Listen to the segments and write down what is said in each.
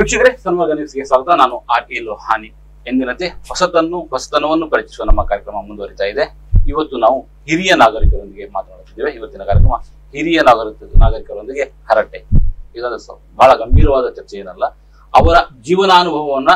ವೀಕ್ಷಕರೇ, ಸನ್ಮಾರ್ಗ ನ್ಯೂಸ್ಗೆ ಸ್ವಾಗತ. ನಾನು RE ಲೋಹಾನಿ. ಎಂದಿನಂತೆ ಹೊಸತನವನ್ನು ಪರಿಚಯಿಸುವ ನಮ್ಮ ಕಾರ್ಯಕ್ರಮ ಮುಂದುವರಿತಾ ಇದೆ. ಇವತ್ತು ನಾವು ಹಿರಿಯ ನಾಗರಿಕರೊಂದಿಗೆ ಮಾತನಾಡುತ್ತಿದ್ದೇವೆ. ಇವತ್ತಿನ ಕಾರ್ಯಕ್ರಮ ಹಿರಿಯ ನಾಗರಿಕರೊಂದಿಗೆ ಹರಟೆ. ಇದೊಂದು ಬಹಳ ಗಂಭೀರವಾದ ಚರ್ಚೆ ಏನಲ್ಲ. ಅವರ ಜೀವನಾನುಭವವನ್ನ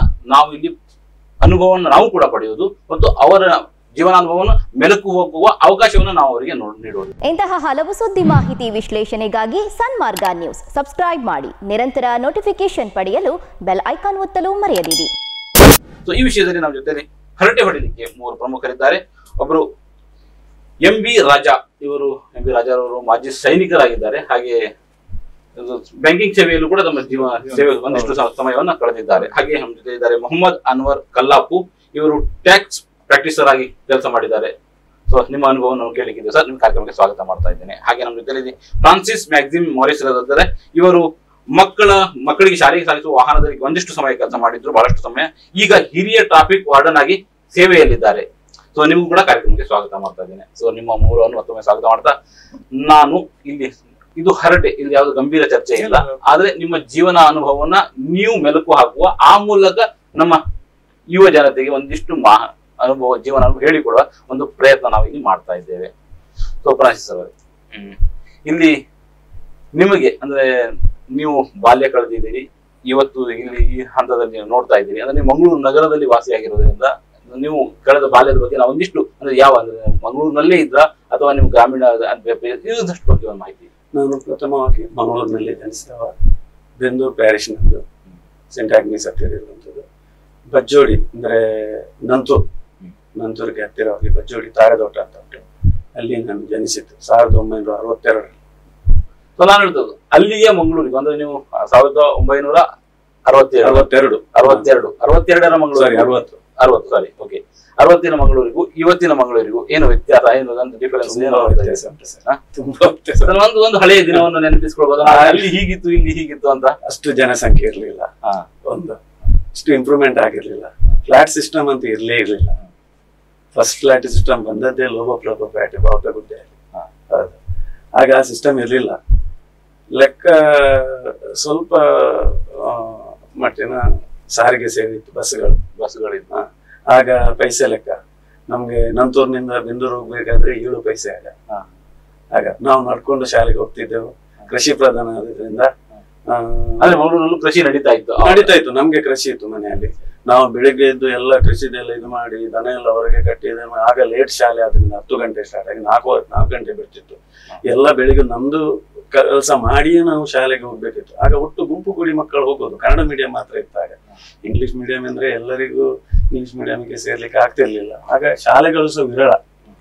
ನಾವು ಕೂಡ ಪಡೆಯುವುದು ಮತ್ತು ಅವರ ಜೀವನಾನುಭವವನ್ನು ಮೆಲುಕು ಹೋಗುವ ಅವಕಾಶವನ್ನು ನಾವು ಅವರಿಗೆ ನೀಡುವುದು. ಇಂತಹ ಹಲವು ಸುದ್ದಿ ಮಾಹಿತಿ ವಿಶ್ಲೇಷಣೆಗಾಗಿ ಸನ್ಮಾರ್ಗ ನ್ಯೂಸ್ ಸಬ್ಸ್ಕ್ರೈಬ್ ಮಾಡಿ. ನಿರಂತರ ನೋಟಿಫಿಕೇಶನ್ ಪಡೆಯಲು ಬೆಲ್ ಐಕಾನ್ ಒತ್ತಲು ಮರೆಯದಿರಿ. ಸೊ ಈ ವಿಷಯದಲ್ಲಿ ನಮ್ಮ ಜೊತೆಲಿ ಹರಟೆ ಹೊಡೆಯಲಿಕ್ಕೆ ಮೂವರು ಪ್ರಮುಖರಿದ್ದಾರೆ. ಒಬ್ಬರು MB ರಾಜಾ. ಇವರು MB ರಾಜಾ ಅವರು ಮಾಜಿ ಸೈನಿಕರಾಗಿದ್ದಾರೆ. ಹಾಗೆ ಬ್ಯಾಂಕಿಂಗ್ ಸೇವೆಯಲ್ಲೂ ಕೂಡ ತಮ್ಮ ಸೇವೆ ಒಂದಿಷ್ಟು ಸಮಯವನ್ನು ಕಳೆದಿದ್ದಾರೆ. ಹಾಗೆ ನಮ್ಮ ಜೊತೆ ಇದ್ದಾರೆ ಮೊಹಮ್ಮದ್ ಅನ್ವರ್ ಕಲ್ಲಾಪು. ಇವರು ಟ್ಯಾಕ್ಸ್ ಪ್ರಾಕ್ಟೀಸರ್ ಆಗಿ ಕೆಲಸ ಮಾಡಿದ್ದಾರೆ. ಸೊ ನಿಮ್ಮ ಅನುಭವವನ್ನು ಕೇಳಲಿಕ್ಕಿದೆ ಸರ್. ನಿಮ್ಮ ಕಾರ್ಯಕ್ರಮಕ್ಕೆ ಸ್ವಾಗತ ಮಾಡ್ತಾ ಇದ್ದೇನೆ. ಹಾಗೆ ನಮ್ಮ ಜೊತೆಲಿ ಫ್ರಾನ್ಸಿಸ್ ಮ್ಯಾಕ್ಸಿಮ್ ಮಾರಿಸ್ ಇದ್ದಾರೆ. ಇವರು ಮಕ್ಕಳಿಗೆ ಶಾಲೆಗೆ ಸಾಗಿಸುವ ವಾಹನದಲ್ಲಿ ಒಂದಿಷ್ಟು ಸಮಯ ಕೆಲಸ ಮಾಡಿದ್ರು, ಬಹಳಷ್ಟು ಸಮಯ. ಈಗ ಹಿರಿಯ ಟ್ರಾಫಿಕ್ ವಾರ್ಡನ್ ಆಗಿ ಸೇವೆಯಲ್ಲಿದ್ದಾರೆ. ಸೊ ನಿಮಗೂ ಕೂಡ ಕಾರ್ಯಕ್ರಮಕ್ಕೆ ಸ್ವಾಗತ ಮಾಡ್ತಾ ಇದ್ದೇನೆ. ಸೊ ನಿಮ್ಮ ಮೂರನ್ನು ಮತ್ತೊಮ್ಮೆ ಸ್ವಾಗತ ಮಾಡ್ತಾ, ನಾನು ಇದು ಹರಟೆ, ಇಲ್ಲಿ ಯಾವ್ದು ಗಂಭೀರ ಚರ್ಚೆ ಇಲ್ಲ. ಆದ್ರೆ ನಿಮ್ಮ ಜೀವನ ಅನುಭವವನ್ನ ನೀವು ಮೆಲುಕು ಹಾಕುವ, ಆ ಮೂಲಕ ನಮ್ಮ ಯುವ ಜನತೆಗೆ ಒಂದಿಷ್ಟು ಜೀವನ ಅನುಭವ ಹೇಳಿಕೊಡುವ ಒಂದು ಪ್ರಯತ್ನ ನಾವು ಇಲ್ಲಿ ಮಾಡ್ತಾ ಇದ್ದೇವೆ. ಸೊ ಫ್ರಾನ್ಸಿಸ್ ಅವರೇ, ಇಲ್ಲಿ ನಿಮಗೆ ಅಂದ್ರೆ ನೀವು ಬಾಲ್ಯ ಕಳೆದಿದ್ದೀರಿ, ಇವತ್ತು ಇಲ್ಲಿ ಈ ಹಂತದಲ್ಲಿ ನೀವು ನೋಡ್ತಾ ಇದ್ದೀರಿ. ಅಂದ್ರೆ ನೀವು ಮಂಗಳೂರು ನಗರದಲ್ಲಿ ವಾಸಿಯಾಗಿರೋದ್ರಿಂದ ನೀವು ಕಳೆದ ಬಾಲ್ಯದ ಬಗ್ಗೆ ನಾವು ಒಂದಿಷ್ಟು ಅಂದ್ರೆ ಮಂಗಳೂರಿನಲ್ಲೇ ಇದ್ರ ಅಥವಾ ನೀವು ಗ್ರಾಮೀಣ ಇದಷ್ಟು ಬಗ್ಗೆ ಒಂದು ಮಾಹಿತಿ. ನಾನು ಪ್ರಥಮವಾಗಿ ಮಂಗಳೂರಿನಲ್ಲಿ ಜನಿಸಿದವ. ಬೆಂದೂರು ಪ್ಯಾರಿಶ್ ನಂದು ಸೆಂಟ್ ಆಗ್ನೀಸ್ ಹತ್ತಿರ ಇರುವಂಥದ್ದು. ಬಜ್ಜೋಡಿ ಅಂದ್ರೆ ನಂತೂರಿಗೆ ಹತ್ತಿರವಾಗಿ ಬಜ್ಜೋಡಿ ತಾರೆದೋಟ ಅಂತ ಉಂಟು. ಅಲ್ಲಿ ನಾನು ಜನಿಸಿದ್ದು 1962. ನಾನು ಹೇಳ್ತದ್ದು ಅಲ್ಲಿಗೆ ಮಂಗಳೂರಿಗೆ ಅಂದ್ರೆ ನೀವು 1962 ಮಂಗಳೂರು 60 ಮಂಗಳೂರಿಗೂ ಇವತ್ತಿನ ಮಂಗಳೂರಿಗೂ ಏನು ವ್ಯತ್ಯಾಸ, ಏನು ಡಿಫರೆನ್ಸ್? ಒಂದು ಹಳೆಯ ದಿನವನ್ನು ನೆನಪಿಸ್ಕೊಳ್ಬಹುದು. ಅಲ್ಲಿ ಹೀಗಿತ್ತು, ಇಲ್ಲಿ ಹೀಗಿತ್ತು ಅಂತ. ಅಷ್ಟು ಜನಸಂಖ್ಯೆ ಇರ್ಲಿಲ್ಲ, ಅಷ್ಟು ಇಂಪ್ರೂವ್ಮೆಂಟ್ ಆಗಿರ್ಲಿಲ್ಲ. ಫ್ಲಾಟ್ ಸಿಸ್ಟಮ್ ಅಂತ ಇರ್ಲೇ ಇರ್ಲಿಲ್ಲ. ಫಸ್ಟ್ ಫ್ಲಾಟ್ ಸಿಸ್ಟಮ್ ಬಂದದ್ದೇ ಲೋಬೋಪ್ಲೋಪೇಟೆ ಬಾವುಟಗುಡ್ಡೆಯಲ್ಲಿ. ಆಗ ಆ ಸಿಸ್ಟಮ್ ಇರ್ಲಿಲ್ಲ. ಲೆಕ್ಕ ಸ್ವಲ್ಪ ಮಟ್ಟಿನ ಸಾರಿಗೆ ಸೇವೆ ಇತ್ತು, ಬಸ್ಗಳಿದ್ದು. ಆಗ ಪೈಸೆ ಲೆಕ್ಕ. ನಮ್ಗೆ ನಂತೂರಿನಿಂದ ಬೆಂದೂರು ಹೋಗ್ಬೇಕಾದ್ರೆ 7 ಪೈಸೆ ಆಗ ನಾವು ನಡ್ಕೊಂಡು ಶಾಲೆಗೆ ಹೋಗ್ತಿದ್ದೆವು. ಕೃಷಿ ಪ್ರಧಾನ ಆದ್ರಿಂದ ಕೃಷಿ ನಡೀತಾ ಇತ್ತು. ನಮ್ಗೆ ಕೃಷಿ ಇತ್ತು ಮನೆಯಲ್ಲಿ. ನಾವು ಬೆಳಿಗ್ಗೆ ಎದ್ದು ಎಲ್ಲ ಕೃಷಿದೆಲ್ಲ ಇದು ಮಾಡಿ ದನ ಎಲ್ಲ ಹೊರಗೆ ಕಟ್ಟಿದ. ಆಗ ಲೇಟ್ ಶಾಲೆ ಆದ್ರಿಂದ 10 ಗಂಟೆ ಸ್ಟಾರ್ಟ್ ಆಗಿ 4 ಗಂಟೆ ಬಿಡ್ತಿತ್ತು. ಎಲ್ಲ ಬೆಳಿಗ್ಗೆ ನಮ್ದು ಕೆಲಸ ಮಾಡಿಯೇ ನಾವು ಶಾಲೆಗೆ ಹೋಗ್ಬೇಕಿತ್ತು. ಆಗ ಒಟ್ಟು ಗುಂಪು ಕೂಡಿ ಮಕ್ಕಳು ಹೋಗೋದು. ಕನ್ನಡ ಮೀಡಿಯಂ ಮಾತ್ರ ಇತ್ತು ಆಗ. ಇಂಗ್ಲಿಷ್ ಮೀಡಿಯಂ ಅಂದ್ರೆ ಎಲ್ಲರಿಗೂ ಇಂಗ್ಲಿಷ್ ಮೀಡಿಯಂಗೆ ಸೇರ್ಲಿಕ್ಕೆ ಆಗ್ತಿರ್ಲಿಲ್ಲ. ಆಗ ಶಾಲೆಗಳು ಸಹ ವಿರಳ.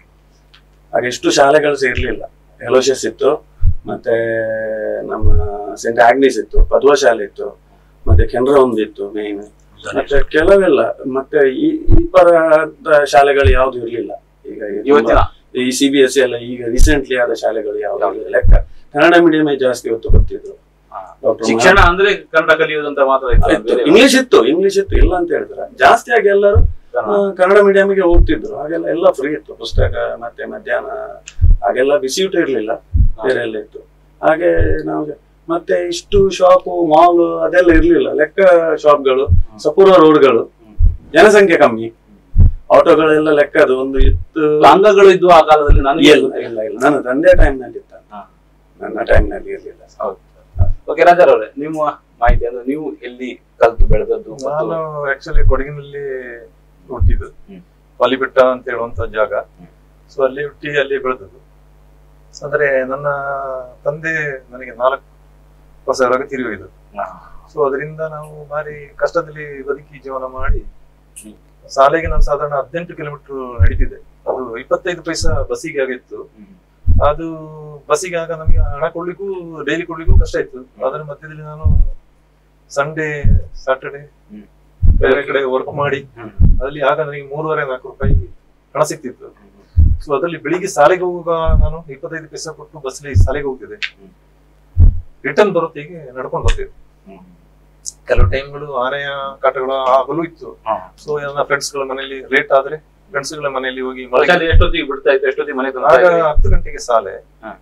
ಆಗ ಎಷ್ಟು ಶಾಲೆಗಳು ಸಹ ಇರ್ಲಿಲ್ಲ. ಎಲೋಶಿಯಸ್ ಇತ್ತು, ಮತ್ತೆ ನಮ್ಮ ಸೆಂಟ್ ಆಗ್ನೀಸ್ ಇತ್ತು, ಪದ್ವ ಶಾಲೆ ಇತ್ತು, ಮತ್ತೆ ಕೆನರಾ ಒಂದಿತ್ತು ಮೇನ್. ಮತ್ತೆ ಕೆಲವೆಲ್ಲ ಮತ್ತೆ ಈ ಪರದ ಶಾಲೆಗಳು ಯಾವ್ದು ಇರ್ಲಿಲ್ಲ. ಈಗ ಈ CBSE ಎಲ್ಲ ಈಗ ರೀಸೆಂಟ್ಲಿ ಆದ ಶಾಲೆಗಳು ಯಾವ್ದು ಲೆಕ್ಕ. ಕನ್ನಡ ಮೀಡಿಯಂ ಜಾಸ್ತಿ ಹೊತ್ತು ಗೊತ್ತಿದ್ರು. ಶಿಕ್ಷಣ ಅಂದ್ರೆ ಕನ್ನಡ ಕಲಿಯೋದಂತ ಮಾತ್ರ. ಇಂಗ್ಲಿಷ್ ಇತ್ತು ಇಲ್ಲ ಅಂತ ಹೇಳಿದ್ರೆ. ಜಾಸ್ತಿ ಆಗಿ ಎಲ್ಲರೂ ಕನ್ನಡ ಮೀಡಿಯಂಗೆ ಹೋಗ್ತಿದ್ರು. ಹಾಗೆಲ್ಲ ಎಲ್ಲ ಫ್ರೀ ಇತ್ತು ಪುಸ್ತಕ. ಮತ್ತೆ ಮಧ್ಯಾಹ್ನ ಹಾಗೆಲ್ಲ ಬಿಸಿ ಊಟ ಇರ್ಲಿಲ್ಲ, ಬೇರೆ ಎಲ್ಲ ಇತ್ತು. ಹಾಗೆ ನಾವು ಮತ್ತೆ ಇಷ್ಟು ಶಾಪು ಮಾಲ್ ಅದೆಲ್ಲ ಇರ್ಲಿಲ್ಲ. ಲೆಕ್ಕ ಶಾಪ್ಗಳು, ಸಪೂರ ರೋಡ್ಗಳು, ಜನಸಂಖ್ಯೆ ಕಮ್ಮಿ, ಆಟೋಗಳೆಲ್ಲ ಲೆಕ್ಕದು ಒಂದು ಇತ್ತು. ಅಂಗಗಳು ಇದ್ವು ಆ ಕಾಲದಲ್ಲಿ. ಇಲ್ಲ ನನ್ನ ತಂದೆ ಟೈಮ್ ನಲ್ಲಿ ಇತ್ತ, ನನ್ನ ಟೈಮ್ ನಲ್ಲಿ ಇರ್ಲಿಲ್ಲ. ಓಕೆ ರಾಜಾರ್ ಅವರೇ, ನಿಮ್ಮ ಮಾಹಿತಿ ಅಂದ್ರೆ ನೀವು ಎಲ್ಲಿ ಕಲ್ತು ಬೆಳೆದದ್ದು? ನಾನು ಆಕ್ಚುಲಿ ಕೊಡಗಿನಲ್ಲಿ ಹುಟ್ಟಿದ್ದು, ಪಲಿಬೆಟ್ಟ ಅಂತ ಹೇಳುವಂತ ಜಾಗ. ಸೊ ಅಲ್ಲಿ ಹುಟ್ಟಿ ಅಲ್ಲಿ ಬೆಳೆದದ್ದು. ಅಂದ್ರೆ ನನ್ನ ತಂದೆ ನನಗೆ 4 ವರ್ಷದೊಳಗೆ ತಿರುಗಿದ್ರು. ಸೊ ಅದರಿಂದ ನಾವು ಭಾರಿ ಕಷ್ಟದಲ್ಲಿ ಬದುಕಿ ಜೀವನ ಮಾಡಿ ಶಾಲೆಗೆ ನಾನು ಸಾಧಾರಣ 18 ಕಿಲೋಮೀಟರ್ ನಡೀತಿದ್ದೆ. ಅದು 25 ಪೈಸಾ ಬಸ್ಸಿಗೆ ಆಗಿತ್ತು. ಅದು ಬಸ್ಸಿಗೆ ಆಗ ನಮಗೆ ಹಣ ಕೊಡ್ಲಿಕ್ಕೂ ಡೈಲಿ ಕೊಡ್ಲಿಕ್ಕೂ ಕಷ್ಟ ಇತ್ತು. ಅದರ ಮಧ್ಯದಲ್ಲಿ ನಾನು ಸಂಡೇ ಸ್ಯಾಟರ್ಡೆ ಬೇರೆ ಕಡೆ ವರ್ಕ್ ಮಾಡಿ ಅದ್ರಲ್ಲಿ ಆಗ ನನಗೆ 3.5-4 ರೂಪಾಯಿ ಹಣ ಸಿಕ್ತಿತ್ತು. ಸೊ ಅದರಲ್ಲಿ ಬೆಳಿಗ್ಗೆ ಶಾಲೆಗೆ ಹೋಗುವಾಗ ನಾನು 25 ಪೈಸಾ ಕೊಟ್ಟು ಬಸ್ಲಿ ಶಾಲೆಗೆ ಹೋಗ್ತಿದ್ದೆ. ರಿಟರ್ನ್ ಬರೋತ್ತಿಗೆ ನಡ್ಕೊಂಡು ಬರ್ತಿದ್ದೆ. ಕೆಲವು ಟೈಮ್ಗಳು ಆನೆಯ ಕಾಟಗಳು ಆಗಲೂ ಇತ್ತು. ಸೊ ನನ್ನ ಫ್ರೆಂಡ್ಸ್ ಗಳ ಮನೆಯಲ್ಲಿ ಲೇಟ್ ಆದ್ರೆ ಫ್ರೆಂಡ್ಸ್ ಗಳ ಮನೆಯಲ್ಲಿ ಹೋಗಿ ಎಷ್ಟೊತ್ತಿಗೆ ಬಿಡ್ತಾ ಇತ್ತು? ಎಷ್ಟೊತ್ತಿಗೆ ಮನೆ? ಆಗ 10 ಗಂಟೆಗೆ ಶಾಲೆ,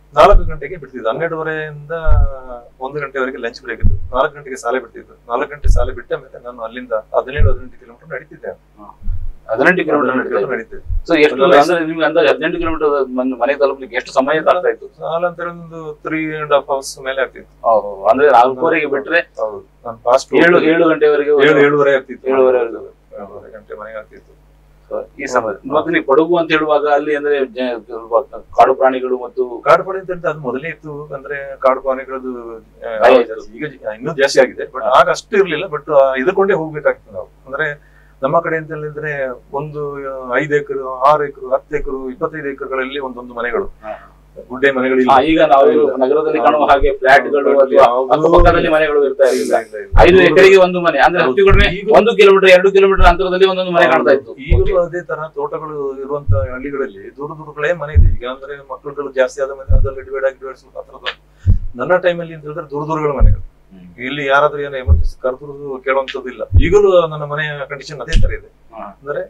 4 ಗಂಟೆಗೆ ಬಿಡ್ತಿದ್ದು. 12:30ಇಂದ 1 ಗಂಟೆವರೆಗೆ ಲಂಚ್ ಬ್ರೇಕ್ ಇತ್ತು. 4 ಗಂಟೆಗೆ ಶಾಲೆ ಬಿಡ್ತಿದ್ದು. 4 ಗಂಟೆ ಶಾಲೆ ಬಿಟ್ಟ ಮೇಲೆ ನಾನು ಅಲ್ಲಿಂದ 17-18 ಕಿಲೋಮೀಟರ್ ನಡೀತಿದ್ದೆ. 18 ಕಿಲೋಮೀಟರ್ ನಡೀತಿದ್ದೆ. ಸೊ ಎಷ್ಟು ಅಂದ್ರೆ ನಿಮ್ಗೆ ಅಂದಾಜು 18 ಕಿಲೋಮೀಟರ್ ಮನೆ ತಲುಪಲಿಕ್ಕೆ ಎಷ್ಟು ಸಮಯ ಆಗ್ತಾ ಇತ್ತು? ಸಾಲಂತರ ಒಂದು 3.5 hours ಮೇಲೆ ಆಗ್ತಿತ್ತು. ಅಂದ್ರೆ 4:30ಗೆ ಬಿಟ್ರೆ ನಾನು ಫಾಸ್ಟ್ 7 ಗಂಟೆವರೆಗೆ 7:30 ಆಗ್ತಿತ್ತು. 7:30 ಗಂಟೆ ಮನೆಗೆ ಆಗ್ತಿತ್ತು ಈ ಸಮಯ. ಮತ್ತೆ ನೀವು ಕೊಡಗು ಅಂತ ಹೇಳುವಾಗ ಅಲ್ಲಿ ಅಂದ್ರೆ ಕಾಡು ಪ್ರಾಣಿಗಳು ಮತ್ತು ಕಾಡು ಪ್ರಾಣಿ ಅಂತ ಅದು ಮೊದಲೇ ಇತ್ತು. ಅಂದ್ರೆ ಕಾಡು ಪ್ರಾಣಿಗಳದ್ದು ಈಗ ಇನ್ನೂ ಜಾಸ್ತಿ ಆಗಿದೆ. ಬಟ್ ಆಗ ಅಷ್ಟು ಇರ್ಲಿಲ್ಲ. ಬಟ್ ಎದುರ್ಕೊಂಡೇ ಹೋಗ್ಬೇಕಾಗಿತ್ತು ನಾವು. ಅಂದ್ರೆ ನಮ್ಮ ಕಡೆ ಅಂತ ಹೇಳಿದ್ರೆ ಒಂದು 5 ಎಕರೆ 6 ಎಕರೆ 10 ಎಕರೆ 25 ಎಕರೆಗಳಲ್ಲಿ ಒಂದೊಂದು ಮನೆಗಳು, ಗುಡ್ಡೆ ಮನೆಗಳು. ಈಗ ನಾವು ನಗರದಲ್ಲಿ ಕಾಣುವ ಹಾಗೆ ಫ್ಲಾಟ್ಗಳು ಅಥವಾ ಅಕ್ಕಪಕ್ಕದಲ್ಲಿ ಮನೆಗಳು ಇರ್ತಾ ಇರಲಿಲ್ಲ. 5 ಎಕರೆಗೆ ಒಂದು ಮನೆ ಅಂದ್ರೆ ಅತಿ ಕಡಿಮೆ 1 ಕಿಲೋಮೀಟರ್ 2 ಕಿಲೋಮೀಟರ್ ಅಂತರದಲ್ಲಿ ಒಂದೊಂದು ಮನೆ ಕಾಣ್ತಾ ಇತ್ತು. ಈಗಲೂ ಅದೇ ತರ ತೋಟಗಳು ಇರುವಂತ ಹಳ್ಳಿಗಳಲ್ಲಿ ದೂರಗಳೇ ಮನೆ ಇದೆ. ಈಗ ಅಂದ್ರೆ ಮಕ್ಕಳುಗಳು ಜಾಸ್ತಿ ಆದ ಮನೆ ಅದರಲ್ಲಿ ಡಿವೈಡ್ ಸ್ವಲ್ಪ. ನನ್ನ ಟೈಮಲ್ಲಿ ಅಂತ ಹೇಳಿದ್ರೆ ದೂರಗಳ ಮನೆಗಳು. ಇಲ್ಲಿ ಯಾರಾದ್ರೂ ಏನೋ ಎಮರ್ಜೆನ್ಸಿ ಕರೆದ್ರು ಕೇಳುವಂತದ್ದಿಲ್ಲ. ಈಗಲೂ ನನ್ನ ಮನೆಯ ಕಂಡೀಷನ್ ಅದೇ ತರ ಇದೆ. ಅಂದ್ರೆ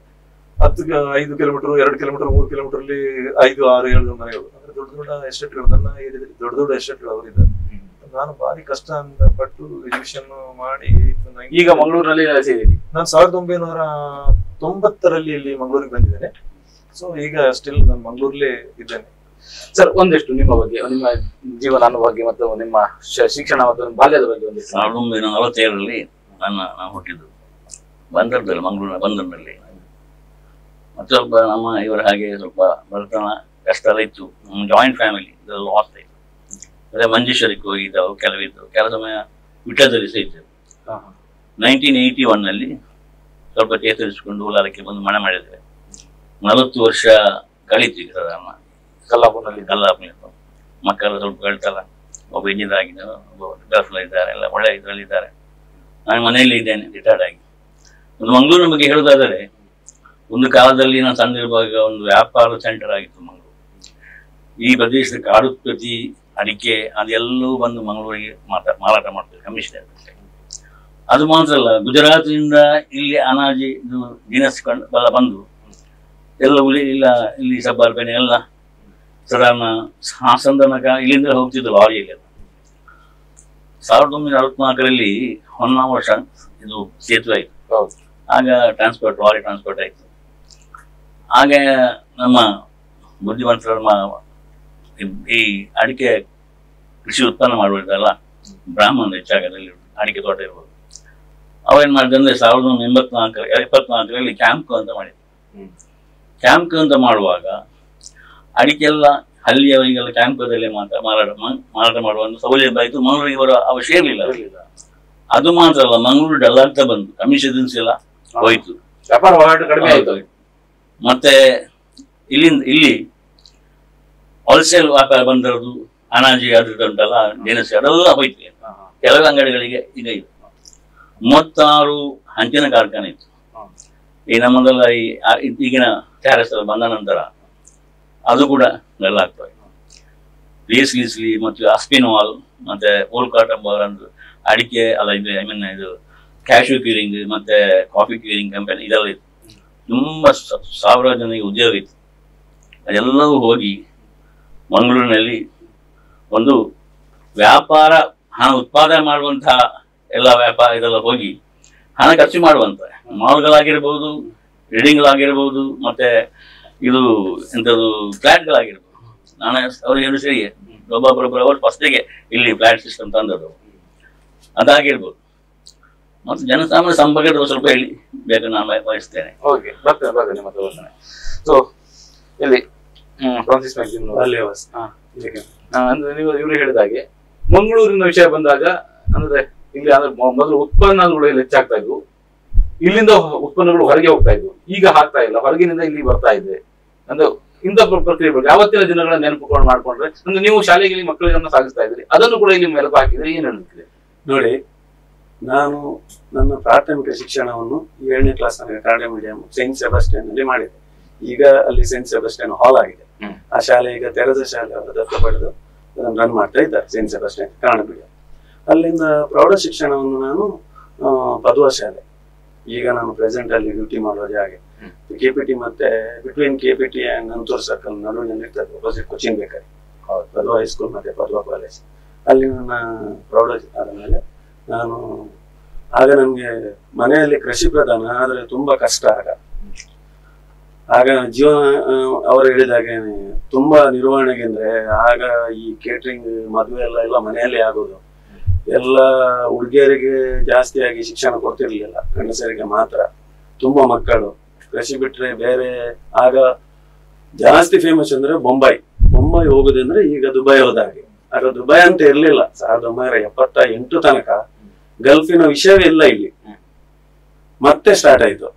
5 ಕಿಲೋಮೀಟರ್ 2 ಕಿಲೋಮೀಟರ್ 3 ಕಿಲೋಮೀಟರ್ ಅಲ್ಲಿ 5, 6, 7 ಮನೆಗಳು. ಅಂದ್ರೆ ದೊಡ್ಡ ಎಸ್ಟೇಟ್ಗಳು ನನ್ನ ಏರಿಯಾದಲ್ಲಿ ದೊಡ್ಡ ಎಸ್ಟೇಟ್ಗಳು ಅವರಿದ್ದಾರೆ. ನಾನು ಭಾರಿ ಕಷ್ಟ ಅಂತ ಪಟ್ಟು ಎಜುಕೇಶನ್ ಮಾಡಿ ಈಗ ಮಂಗಳೂರಿನಲ್ಲಿ ನೆಲೆಸಿದ್ದೀನಿ. ನಾನು 1990ರಲ್ಲಿ ಇಲ್ಲಿ ಮಂಗಳೂರಿಗೆ ಬಂದಿದ್ದೇನೆ. ಸೊ ಈಗ ಸ್ಟಿಲ್ ನಾನು ಮಂಗಳೂರಲ್ಲೇ ಇದ್ದೇನೆ. ಸರ್, ಒಂದಿಷ್ಟು ನಿಮ್ಮ ಬಗ್ಗೆ, ನಿಮ್ಮ ಜೀವನ ಬಗ್ಗೆ ಮತ್ತು ನಿಮ್ಮ ಶಿಕ್ಷಣ ಮತ್ತು ಬಾಲ್ಯದ ಬಗ್ಗೆ ಒಂದಿಷ್ಟು. 1947ರಲ್ಲಿ ನಾನು ಹುಟ್ಟಿದ್ದು ಬಂದರದಲ್ಲಿ, ಮಂಗಳೂರಿನ ಬಂದರಿನಲ್ಲಿ. ಮತ್ತೆ ಸ್ವಲ್ಪ ನಮ್ಮ ಇವರ ಹಾಗೆ ಸ್ವಲ್ಪ ಬಡತನ ಕಷ್ಟ ಎಲ್ಲ ಇತ್ತು. ಜಾಯಿಂಟ್ ಫ್ಯಾಮಿಲಿ ಇದೆಲ್ಲ ಲಾಸ್ಟ್ ಆಯಿತು. ಅದೇ ಮಂಜೇಶ್ವರಕ್ಕೆ ಹೋಗಿದ್ದವು, ಕೆಲವಿದ್ದವು. ಕೆಲ ಸಮಯ ವಿಠಲದಲ್ಲಿ ಸಹ ಇದ್ದೆವು. 1981ನಲ್ಲಿ ಸ್ವಲ್ಪ ಚೇತರಿಸಿಕೊಂಡು ಉಲಾರಕ್ಕೆ ಬಂದು ಮನೆ ಮಾಡಿದ್ದೇವೆ. 40 ವರ್ಷ ಕಳೀತು ಈಗ ಸಾಧಾರಣ ಕಲ್ಲಾಪುರದಲ್ಲಿ. ಮಕ್ಕಳು ಸ್ವಲ್ಪ ಕಳ್ತಲ್ಲ. ಒಬ್ಬ ಇಂಜಿನಿಯರ್ ಆಗಿದ್ದಾರೆ, ಒಬ್ಬ ಗಲ್ಫ್ನಲ್ಲಿದ್ದಾರೆ, ಎಲ್ಲ ಒಳ್ಳೆ ಇದರಲ್ಲಿದ್ದಾರೆ. ನಾನು ಮನೆಯಲ್ಲಿ ಇದ್ದೇನೆ ರಿಟೈರ್ಡ್ ಆಗಿ. ಒಂದು ಮಂಗಳೂರಿನ ಬಗ್ಗೆ ಹೇಳೋದಾದರೆ, ಒಂದು ಕಾಲದಲ್ಲಿ ನಾನು ಸಣ್ಣಿರುವಾಗ ಒಂದು ವ್ಯಾಪಾರ ಸೆಂಟರ್ ಆಗಿತ್ತು ಮಂಗಳೂರು. ಈ ಪ್ರದೇಶದ ಕಾಡು ಪ್ರತಿ ಅಡಿಕೆ ಅದೆಲ್ಲವೂ ಬಂದು ಮಂಗಳೂರಿಗೆ ಮಾರಾಟ ಮಾಡ್ತಾರೆ ಕಮಿಷನರ್. ಅದು ಮಾತ್ರ ಅಲ್ಲ, ಗುಜರಾತ್ನಿಂದ ಇಲ್ಲಿ ಅನಾಜಿ ಇದು ದಿನಸ್ ಬಂದು ಎಲ್ಲ ಇಲ್ಲಿ ಸಬ್ಬಾರ್ಪಣೆ ಎಲ್ಲ ಸಾಧಾರಣ ಹಾಸನ ತನಕ ಇಲ್ಲಿಂದ ಹೋಗ್ತಿದ್ದು ಲಾರಿಯಲ್ಲೆಲ್ಲ. 1964ರಲ್ಲಿ ಹೊನ್ನಾವರ ಇದು ಸೇತುವೆ ಆಯಿತು. ಆಗ ಲಾರಿ ಟ್ರಾನ್ಸ್ಪೋರ್ಟ್ ಆಯಿತು. ಆಗ ನಮ್ಮ ಬುದ್ಧಿವಂತರ ಈ ಅಡಿಕೆ ಕೃಷಿ ಉತ್ಪನ್ನ ಮಾಡುವುದಲ್ಲ, ಬ್ರಾಹ್ಮಣ ಹೆಚ್ಚಾಗದಲ್ಲಿ ಅಡಿಕೆ ತೋಟ ಇರ್ಬೋದು. ಅವೇನು ಮಾಡಿದ್ರೆ 1974ರಲ್ಲಿ ಕ್ಯಾಂಪ್ ಅಂತ ಮಾಡಿದ್ರು. ಕ್ಯಾಂಪ್ ಅಂತ ಮಾಡುವಾಗ ಅಡಿಕೆ ಎಲ್ಲ ಹಳ್ಳಿಯವರಿಗೆಲ್ಲ ಕ್ಯಾಂಪದಲ್ಲಿ ಮಾರಾಟ ಮಾಡುವ ಸೌಲಭ್ಯ ಆಯಿತು. ಮಂಗಳೂರಿಗೆ ಬರೋ ಅವಶ್ಯ ಇರಲಿಲ್ಲ. ಅದು ಮಾತ್ರ ಅಲ್ಲ, ಮಂಗಳೂರು ಡಲ್ ಆಗ್ತಾ ಬಂತು, ಕಮಿಷನ್ಸ್ ಎಲ್ಲ ಹೋಯ್ತು, ವ್ಯಾಪಾರ ವಹಿವಾಟು ಕಡಿಮೆ ಆಯಿತು. ಮತ್ತೆ ಇಲ್ಲಿ ಹೋಲ್ಸೇಲ್ ವ್ಯಾಪಾರ ಬಂದರದು, ಅನಾಜಿ ಅದ್ರದ್ದು ಉಂಟಲ್ಲ, ದಿನಸಿ ಅದೆಲ್ಲ ಹೋಯ್ತು. ಕೆಲವು ಅಂಗಡಿಗಳಿಗೆ ಈಗ ಇದೆ. 36 ಹಂಚಿನ ಕಾರ್ಖಾನೆ ಇತ್ತು. ಈ ನಮ್ಮದೆಲ್ಲ ಈಗಿನ ಟ್ಯಾರಸ್ ಎಲ್ಲ ಬಂದ ನಂತರ ಅದು ಕೂಡ ಎಲ್ಲ ಆಗ್ತವೆ. ಲೀಸ್ಲಿ ಮತ್ತು ಅಸ್ಪಿನೋಲ್ ಮತ್ತೆ ಓಲ್ಕಾಟ್ ಅಂತ ಅಡಿಕೆ ಅಲ್ಲ, ಇದು ಐ ಮೀನ್ ಇದು ಕ್ಯಾಶ್ಯೂ ಕ್ಯೂರಿಂಗ್ ಮತ್ತೆ ಕಾಫಿ ಕ್ಯೂರಿಂಗ್ ಕಂಪನಿ ಇದೆಲ್ಲ ಇತ್ತು. ತುಂಬ 1000 ಜನರಿಗೆ ಉದ್ಯೋಗ ಇತ್ತು. ಅದೆಲ್ಲವೂ ಹೋಗಿ ಮಂಗಳೂರಿನಲ್ಲಿ ಒಂದು ವ್ಯಾಪಾರ ಹಣ ಉತ್ಪಾದನೆ ಮಾಡುವಂತಹ ಎಲ್ಲ ವ್ಯಾಪಾರ ಇದೆಲ್ಲ ಹೋಗಿ ಹಣ ಖರ್ಚು ಮಾಡುವಂತ ಮಾಲ್ಗಳಾಗಿರ್ಬೋದು, ರೀಡಿಂಗ್ಗಳಾಗಿರ್ಬೋದು, ಮತ್ತೆ ಇದು ಎಂಥದ್ದು ಫ್ಲಾಟ್ಗಳಾಗಿರ್ಬೋದು. ನಾನು ಅವ್ರಿಗೆ ಏನು ಸರಿ ಒಬ್ಬೊಬ್ಬರೊಬ್ಬರು ಅವರು ಫಸ್ಟಿಗೆ ಇಲ್ಲಿ ಫ್ಲಾಟ್ ಸಿಸ್ಟಮ್ ತಂದದ್ದು ಅದಾಗಿರ್ಬೋದು. ಮತ್ತು ಜನಸಾಮಾನ್ಯ ಸಂಪರ್ಕದ ಸ್ವಲ್ಪ ಹೇಳಿ ಬೇಕು ನಾನು ಬಯಸ್ತೇನೆ. ಓಕೆ, ಬರ್ತೇನೆ ನಿಮ್ಮ ತೋರಿಸ್ತೇನೆ. ಸೊ ಇಲ್ಲಿ ಫ್ರಾನ್ಸಿಸ್ ಅಂದ್ರೆ ನೀವು ಇವರು ಹೇಳಿದ ಹಾಗೆ ಮಂಗಳೂರಿನ ವಿಷಯ ಬಂದಾಗ ಅಂದ್ರೆ ಇಲ್ಲಿ ಅಂದ್ರೆ ಮೊದಲು ಉತ್ಪನ್ನಗಳು ಇಲ್ಲಿ ಹೆಚ್ಚಾಗ್ತಾ ಇದ್ವು, ಇಲ್ಲಿಂದ ಉತ್ಪನ್ನಗಳು ಹೊರಗೆ ಹೋಗ್ತಾ ಇದ್ವು. ಈಗ ಆಗ್ತಾ ಇಲ್ಲ, ಹೊರಗಿನಿಂದ ಇಲ್ಲಿ ಬರ್ತಾ ಇದೆ. ಅಂದ್ರೆ ಇಂಥ ಪ್ರಕ್ರಿಯೆ ಬಗ್ಗೆ ಯಾವತ್ತಿನ ದಿನಗಳ ನೆನಪುಕೊಂಡು ಮಾಡ್ಕೊಂಡ್ರೆ, ಅಂದ್ರೆ ನೀವು ಶಾಲೆಗೆ ಮಕ್ಕಳಿಗನ್ನ ಸಾಗಿಸ್ತಾ ಇದ್ರಿ, ಅದನ್ನು ಕೂಡ ಇಲ್ಲಿ ಮೆಲುಕು ಹಾಕಿದ್ರೆ ಏನ್ ಹೇಳ್ತೀರಿ? ನೋಡಿ, ನಾನು ನನ್ನ ಪ್ರಾಥಮಿಕ ಶಿಕ್ಷಣವನ್ನು 7ನೇ ಕ್ಲಾಸ್ ತನಕ ಕನ್ನಡ ಮೀಡಿಯಂ ಸೈಂಟ್ ಸೆಬಾಸ್ಟಿಯನ್ ಅಲ್ಲಿ ಮಾಡಿದೆ. ಈಗ ಅಲ್ಲಿ ಸೈಂಟ್ ಸೆಬಾಸ್ಟಿಯನ್ ಹಾಲ್ ಆಗಿದೆ. ಆ ಶಾಲೆ ಈಗ ತೆರೆದ ಶಾಲೆ ಅವರ ದತ್ತ ಪಡೆದು ರನ್ ಮಾಡ್ತಾ ಇದ್ದಾರೆ, ಸೈಂಟ್ ಸೆಬಾಸ್ಟಿಯನ್ ಕನ್ನಡ ಮೀಡಿಯಂ. ಅಲ್ಲಿಂದ ಪ್ರೌಢ ಶಿಕ್ಷಣವನ್ನು ನಾನು ಪದುವ ಶಾಲೆ, ಈಗ ನಾನು ಪ್ರೆಸೆಂಟ್ ಅಲ್ಲಿ ಡ್ಯೂಟಿ ಮಾಡುವ ಜಾಗ KPT ಮತ್ತೆ between KPT and Nanthur circle ನಡುವಿನಲ್ಲಿ ಇರ್ತದೆ, opposite Cochin bakery. Padua high school ಮತ್ತೆ ಪರ್ವ ಕಾಲೇಜ್. ಅಲ್ಲಿ ನನ್ನ ಪ್ರೌಢ ಆದಮೇಲೆ ನಾನು ಆಗ ನಮ್ಗೆ ಮನೆಯಲ್ಲಿ ಕೃಷಿ ಪ್ರಧಾನ, ಆದ್ರೆ ತುಂಬಾ ಕಷ್ಟ. ಆಗ ಜೀವನ ಅವರು ಹೇಳಿದಾಗೆ ತುಂಬಾ ನಿರ್ವಹಣೆಗೆ ಅಂದ್ರೆ ಆಗ ಈ ಕೇಟ್ರಿಂಗ್ ಮದುವೆ ಎಲ್ಲ ಮನೆಯಲ್ಲೇ ಆಗೋದು. ಎಲ್ಲ ಹುಡುಗಿಯರಿಗೆ ಜಾಸ್ತಿಯಾಗಿ ಶಿಕ್ಷಣ ಕೊಡ್ತಿರ್ಲಿಲ್ಲ, ಗಂಡಸರಿಗೆ ಮಾತ್ರ. ತುಂಬಾ ಮಕ್ಕಳು. ಕೃಷಿ ಬಿಟ್ರೆ ಬೇರೆ ಆಗ ಜಾಸ್ತಿ ಫೇಮಸ್ ಅಂದ್ರೆ ಬೊಂಬೈ ಹೋಗುದಂದ್ರೆ ಈಗ ದುಬೈ ಹೋದಾಗೆ. ಆಗ ದುಬೈ ಅಂತ ಇರ್ಲಿಲ್ಲ. 1978 ತನಕ ಗಲ್ಫಿನ ವಿಷಯವೇ ಇಲ್ಲ ಇಲ್ಲಿ. ಮತ್ತೆ ಸ್ಟಾರ್ಟ್ ಆಯ್ತು.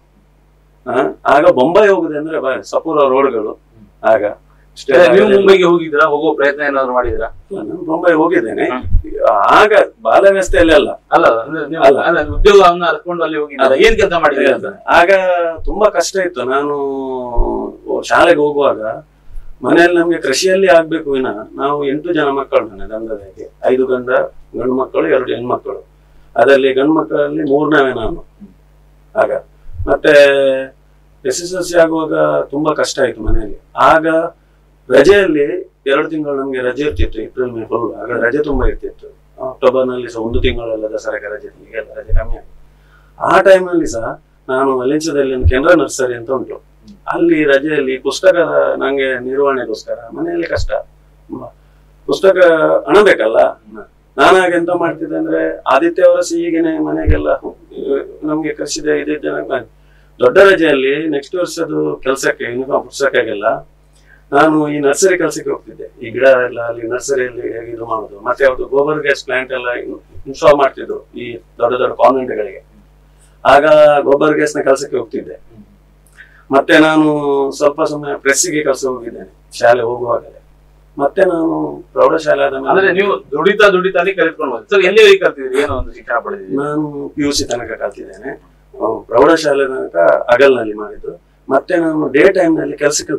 ಆಗ ಬೊಂಬೈ ಹೋಗುದಂದ್ರೆ ಸಪೂರ ರೋಡ್ಗಳು. ಆಗ ನೀವು ಮುಂಬೈಗೆ ಹೋಗಿದ್ರಾ? ಹೋಗೋ ಪ್ರಯತ್ನ ಏನಾದ್ರು ಮಾಡಿದ್ರಾ? ನಾನು ಬೊಂಬೈ ಹೋಗಿದ್ದೇನೆ. ಆಗ ಬಾಲ್ಯವ್ಯವಸ್ಥೆಯಲ್ಲಿ ಅಲ್ಲ, ಉದ್ಯೋಗವನ್ನು ಅರ್ಕೊಂಡು ಅಲ್ಲಿ ಹೋಗಿದ್ದಾರೆ. ಏನ್ ಕೆಲಸ ಮಾಡಿದ್ರಿ ಅಂತ? ಆಗ ತುಂಬಾ ಕಷ್ಟ ಇತ್ತು. ನಾನು ಶಾಲೆಗೆ ಹೋಗುವಾಗ ಮನೆಯಲ್ಲಿ ನಮ್ಗೆ ಕೃಷಿಯಲ್ಲಿ ಆಗ್ಬೇಕು ವಿನ ನಾವು 8 ಜನ ಮಕ್ಕಳು. ನನ್ನ ದಂಡದಾಗಿ 5 ಗಂಡು ಮಕ್ಕಳು, 2 ಹೆಣ್ಮಕ್ಕಳು. ಅದರಲ್ಲಿ ಗಂಡು ಮಕ್ಕಳಲ್ಲಿ 3ನೇ ನಾನು. ಆಗ ಮತ್ತೆ SSLC ಆಗುವಾಗ ತುಂಬಾ ಕಷ್ಟ ಆಯ್ತು ಮನೆಯಲ್ಲಿ. ಆಗ ರಜೆಯಲ್ಲಿ 2 ತಿಂಗಳು ನಮ್ಗೆ ರಜೆ ಇರ್ತಿತ್ತು, ಏಪ್ರಿಲ್ ಮೇ ಫುಲ್. ಆಗ ರಜೆ ತುಂಬಾ ಇರ್ತಿತ್ತು. ಅಕ್ಟೋಬರ್ ನಲ್ಲಿ ಸಹ 1 ತಿಂಗಳೆಲ್ಲ ದಸರಾಗೆ ರಜೆ, ಈಗೆಲ್ಲ ರಜೆ ಕಮ್ಮಿ ಆಗಿದೆ. ಆ ಟೈಮ್ ನಲ್ಲಿ ಸಹ ನಾನು ಮಲೇಷ್ಯಾದಲ್ಲಿ ಒಂದು ಕೆನರಾ ನರ್ಸರಿ ಅಂತ ಉಂಟು, ಅಲ್ಲಿ ರಜೆಯಲ್ಲಿ ಪುಸ್ತಕ ನಂಗೆ ನಿರ್ವಹಣೆಗೋಸ್ಕರ ಮನೆಯಲ್ಲಿ ಕಷ್ಟ, ಪುಸ್ತಕ ಹಣ ಬೇಕಲ್ಲ. ನಾನು ಹಾಗೆ ಎಂತ ಮಾಡ್ತಿದ್ದೆ ಅಂದ್ರೆ ಆದಿತ್ಯ ಅವರ ಹೀಗೇನೆ ಮನೆಗೆಲ್ಲ ನಮ್ಗೆ ಕೃಷಿದ ಇದ್ದ ದೊಡ್ಡ ರಜೆಯಲ್ಲಿ ನೆಕ್ಸ್ಟ್ ವರ್ಷದ ಕೆಲಸಕ್ಕೆ ಯೂನಿಫಾರ್ಮ್ ಪುಸ್ತಕಗೆಲ್ಲ ನಾನು ಈ ನರ್ಸರಿ ಕೆಲಸಕ್ಕೆ ಹೋಗ್ತಿದ್ದೆ. ಈ ಗಿಡ ಎಲ್ಲ ಅಲ್ಲಿ ನರ್ಸರಿಯಲ್ಲಿ ಹೇಗೆ ಇದು ಮಾಡುದು, ಮತ್ತೆ ಅವ್ರದ್ದು ಗೋಬರ್ ಗ್ಯಾಸ್ ಪ್ಲಾಂಟ್ ಎಲ್ಲ ಇನ್ಸ್ಟಾಲ್ ಮಾಡ್ತಿದ್ರು ಈ ದೊಡ್ಡ ದೊಡ್ಡ ಕಾನ್ವೆಂಟ್ಗಳಿಗೆ. ಆಗ ಗೋಬರ್ ಗ್ಯಾಸ್ ನ ಕೆಲಸಕ್ಕೆ ಹೋಗ್ತಿದ್ದೆ. ಮತ್ತೆ ನಾನು ಸ್ವಲ್ಪ ಸಮಯ ಪ್ರೆಸ್ಸಿಗೆ ಕೆಲಸ ಹೋಗಿದ್ದೇನೆ ಶಾಲೆ ಹೋಗುವಾಗಲೇ. ಮತ್ತೆ ನಾನು ಪ್ರೌಢಶಾಲೆ ಆದ ಮೇಲೆ ನೀವು ದುಡಿತಾನೆ ಕಲಿತ್ಕೊಂಡು ಸರ್ ಎಲ್ಲಿವರೆಗೆ ಕಲ್ತಿದ್ರಿ? ಏನೋ ಒಂದು ಶಿಕ್ಷಣ ಪಡೆದಿದ್ದೀರಿ? ನಾನು PUC ತನಕ ಕಲ್ತಿದ್ದೇನೆ. ಪ್ರೌಢಶಾಲೆ ತನಕ ಅಗಲ್ನಲ್ಲಿ ಮಾಡಿದ್ದು. ಮತ್ತೆ ನಾನು ಡೇ ಟೈಮ್ ನಲ್ಲಿ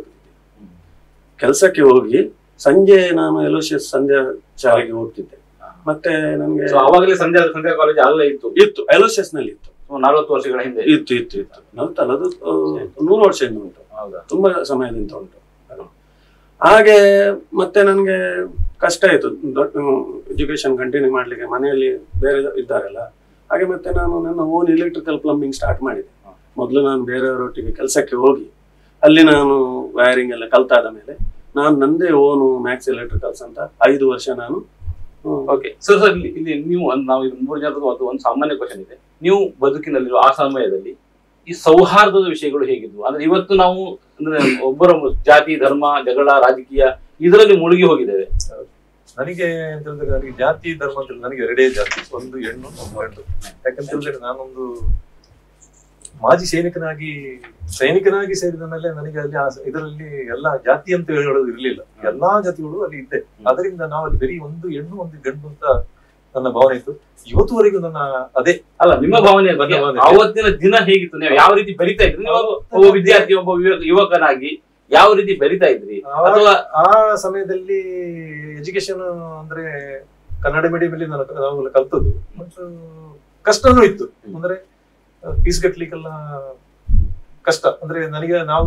ಕೆಲಸಕ್ಕೆ ಹೋಗಿ ಸಂಜೆ ನಾನು ಎಲೋಸಿಯಸ್ ಸಂಧ್ಯಾ ಶಾಲೆಗೆ ಹೋಗ್ತಿದ್ದೆ. ಮತ್ತೆ ನನಗೆ ಅವಾಗಲೇ ಸಂಧ್ಯಾ ಕಾಲೇಜ್ ಅಲ್ಲೇ ಇತ್ತು, ಎಲೋಸಿಯಸ್ ನಲ್ಲಿ ಇತ್ತು. 40 ವರ್ಷಗಳ ಹಿಂದೆ ಇತ್ತು. ಅದು 100 ವರ್ಷದಿಂದ ಉಂಟು, ತುಂಬಾ ಸಮಯದಿಂದ ಉಂಟು. ಹಾಗೆ ಮತ್ತೆ ನನ್ಗೆ ಕಷ್ಟ ಆಯ್ತು ಎಜುಕೇಶನ್ ಕಂಟಿನ್ಯೂ ಮಾಡ್ಲಿಕ್ಕೆ, ಮನೆಯಲ್ಲಿ ಬೇರೆ ಇದ್ದಾರಲ್ಲ. ಹಾಗೆ ಮತ್ತೆ ನಾನು ನನ್ನ ಓನ್ ಎಲೆಕ್ಟ್ರಿಕಲ್ ಪ್ಲಂಬಿಂಗ್ ಸ್ಟಾರ್ಟ್ ಮಾಡಿದೆ. ಮೊದಲು ನಾನು ಬೇರೆಯವರೊಟ್ಟಿಗೆ ಕೆಲಸಕ್ಕೆ ಹೋಗಿ ಅಲ್ಲಿ ನಾನು ವೈರಿಂಗ್ ಎಲ್ಲ ಕಲ್ತಾದ ಮೇಲೆ ನಾನು ನಂದೇ ಓನು ಮ್ಯಾಕ್ಸ್ ಎಲೆಕ್ಟ್ರಿಕಲ್ಸ್ ಅಂತ 5 ವರ್ಷ ನಾನು. ಓಕೆ ಸರ್, ಇಲ್ಲಿ ನೀವು ನಾವು 3 ಜನರದ್ದು ಒಂದು ಸಾಮಾನ್ಯ ಕ್ವಶನ್ ಇದೆ. ನೀವು ಬದುಕಿನಲ್ಲಿರುವ ಆ ಸಮಯದಲ್ಲಿ ಈ ಸೌಹಾರ್ದದ ವಿಷಯಗಳು ಹೇಗಿದ್ವು? ಅಂದ್ರೆ ಇವತ್ತು ನಾವು ಅಂದ್ರೆ ಒಬ್ಬರ ಜಾತಿ, ಧರ್ಮ, ಜಗಳ, ರಾಜಕೀಯ ಇದರಲ್ಲಿ ಮುಳುಗಿ ಹೋಗಿದ್ದೇವೆ. ನನಗೆ ಅಂತಂದ್ರೆ ನನಗೆ ಜಾತಿ ಧರ್ಮ ಅಂತ ನನಗೆ 2 ಜಾತಿ, ಒಂದು ಹೆಣ್ಣು ಒಂದು ಗಂಡು. ಯಾಕಂತಂದ್ರೆ ನಾನೊಂದು ಮಾಜಿ ಸೈನಿಕನಾಗಿ ಸೇರಿದ ಮೇಲೆ ನನಗೆ ಅಲ್ಲಿ ಇದರಲ್ಲಿ ಎಲ್ಲಾ ಜಾತಿ ಅಂತ ಹೇಳೋದು ಇರ್ಲಿಲ್ಲ, ಎಲ್ಲಾ ಜಾತಿಗಳು ಅಲ್ಲಿ ಇದ್ದೆ. ಅದರಿಂದ ನಾವು ಅಲ್ಲಿ ಬರೀ ಒಂದು ಹೆಣ್ಣು ಒಂದು ಗಂಡು ಅಂತ ನನ್ನ ಭಾವನೆ ಇತ್ತು. ಇವತ್ತುವರೆಗೂ ನನ್ನ ಅದೇ ಅಲ್ಲ ನಿಮ್ಮ ಭಾವನೆ. ಅವತ್ತಿನ ದಿನ ಹೇಗಿತ್ತು? ನೀವು ಯಾವ ರೀತಿ ಬರಿತಾ ಇದ್ರಿ? ನೀವು ಒಬ್ಬ ವಿದ್ಯಾರ್ಥಿ, ಒಬ್ಬ ಯುವಕನಾಗಿ ಯಾವ ರೀತಿ ಬರಿತಾ ಇದ್ರಿ? ಆ ಸಮಯದಲ್ಲಿ ಎಜುಕೇಶನ್ ಅಂದ್ರೆ ಕನ್ನಡ ಮೀಡಿಯಂ ಅಲ್ಲಿ ನಾವು ಕಲ್ತದ್ದು, ಮತ್ತು ಕಷ್ಟನೂ ಇತ್ತು. ಅಂದ್ರೆ ಫೀಸ್ ಕಟ್ಲಿಕ್ಕೆಲ್ಲ ಕಷ್ಟ. ಅಂದ್ರೆ ನನಗೆ ನಾವು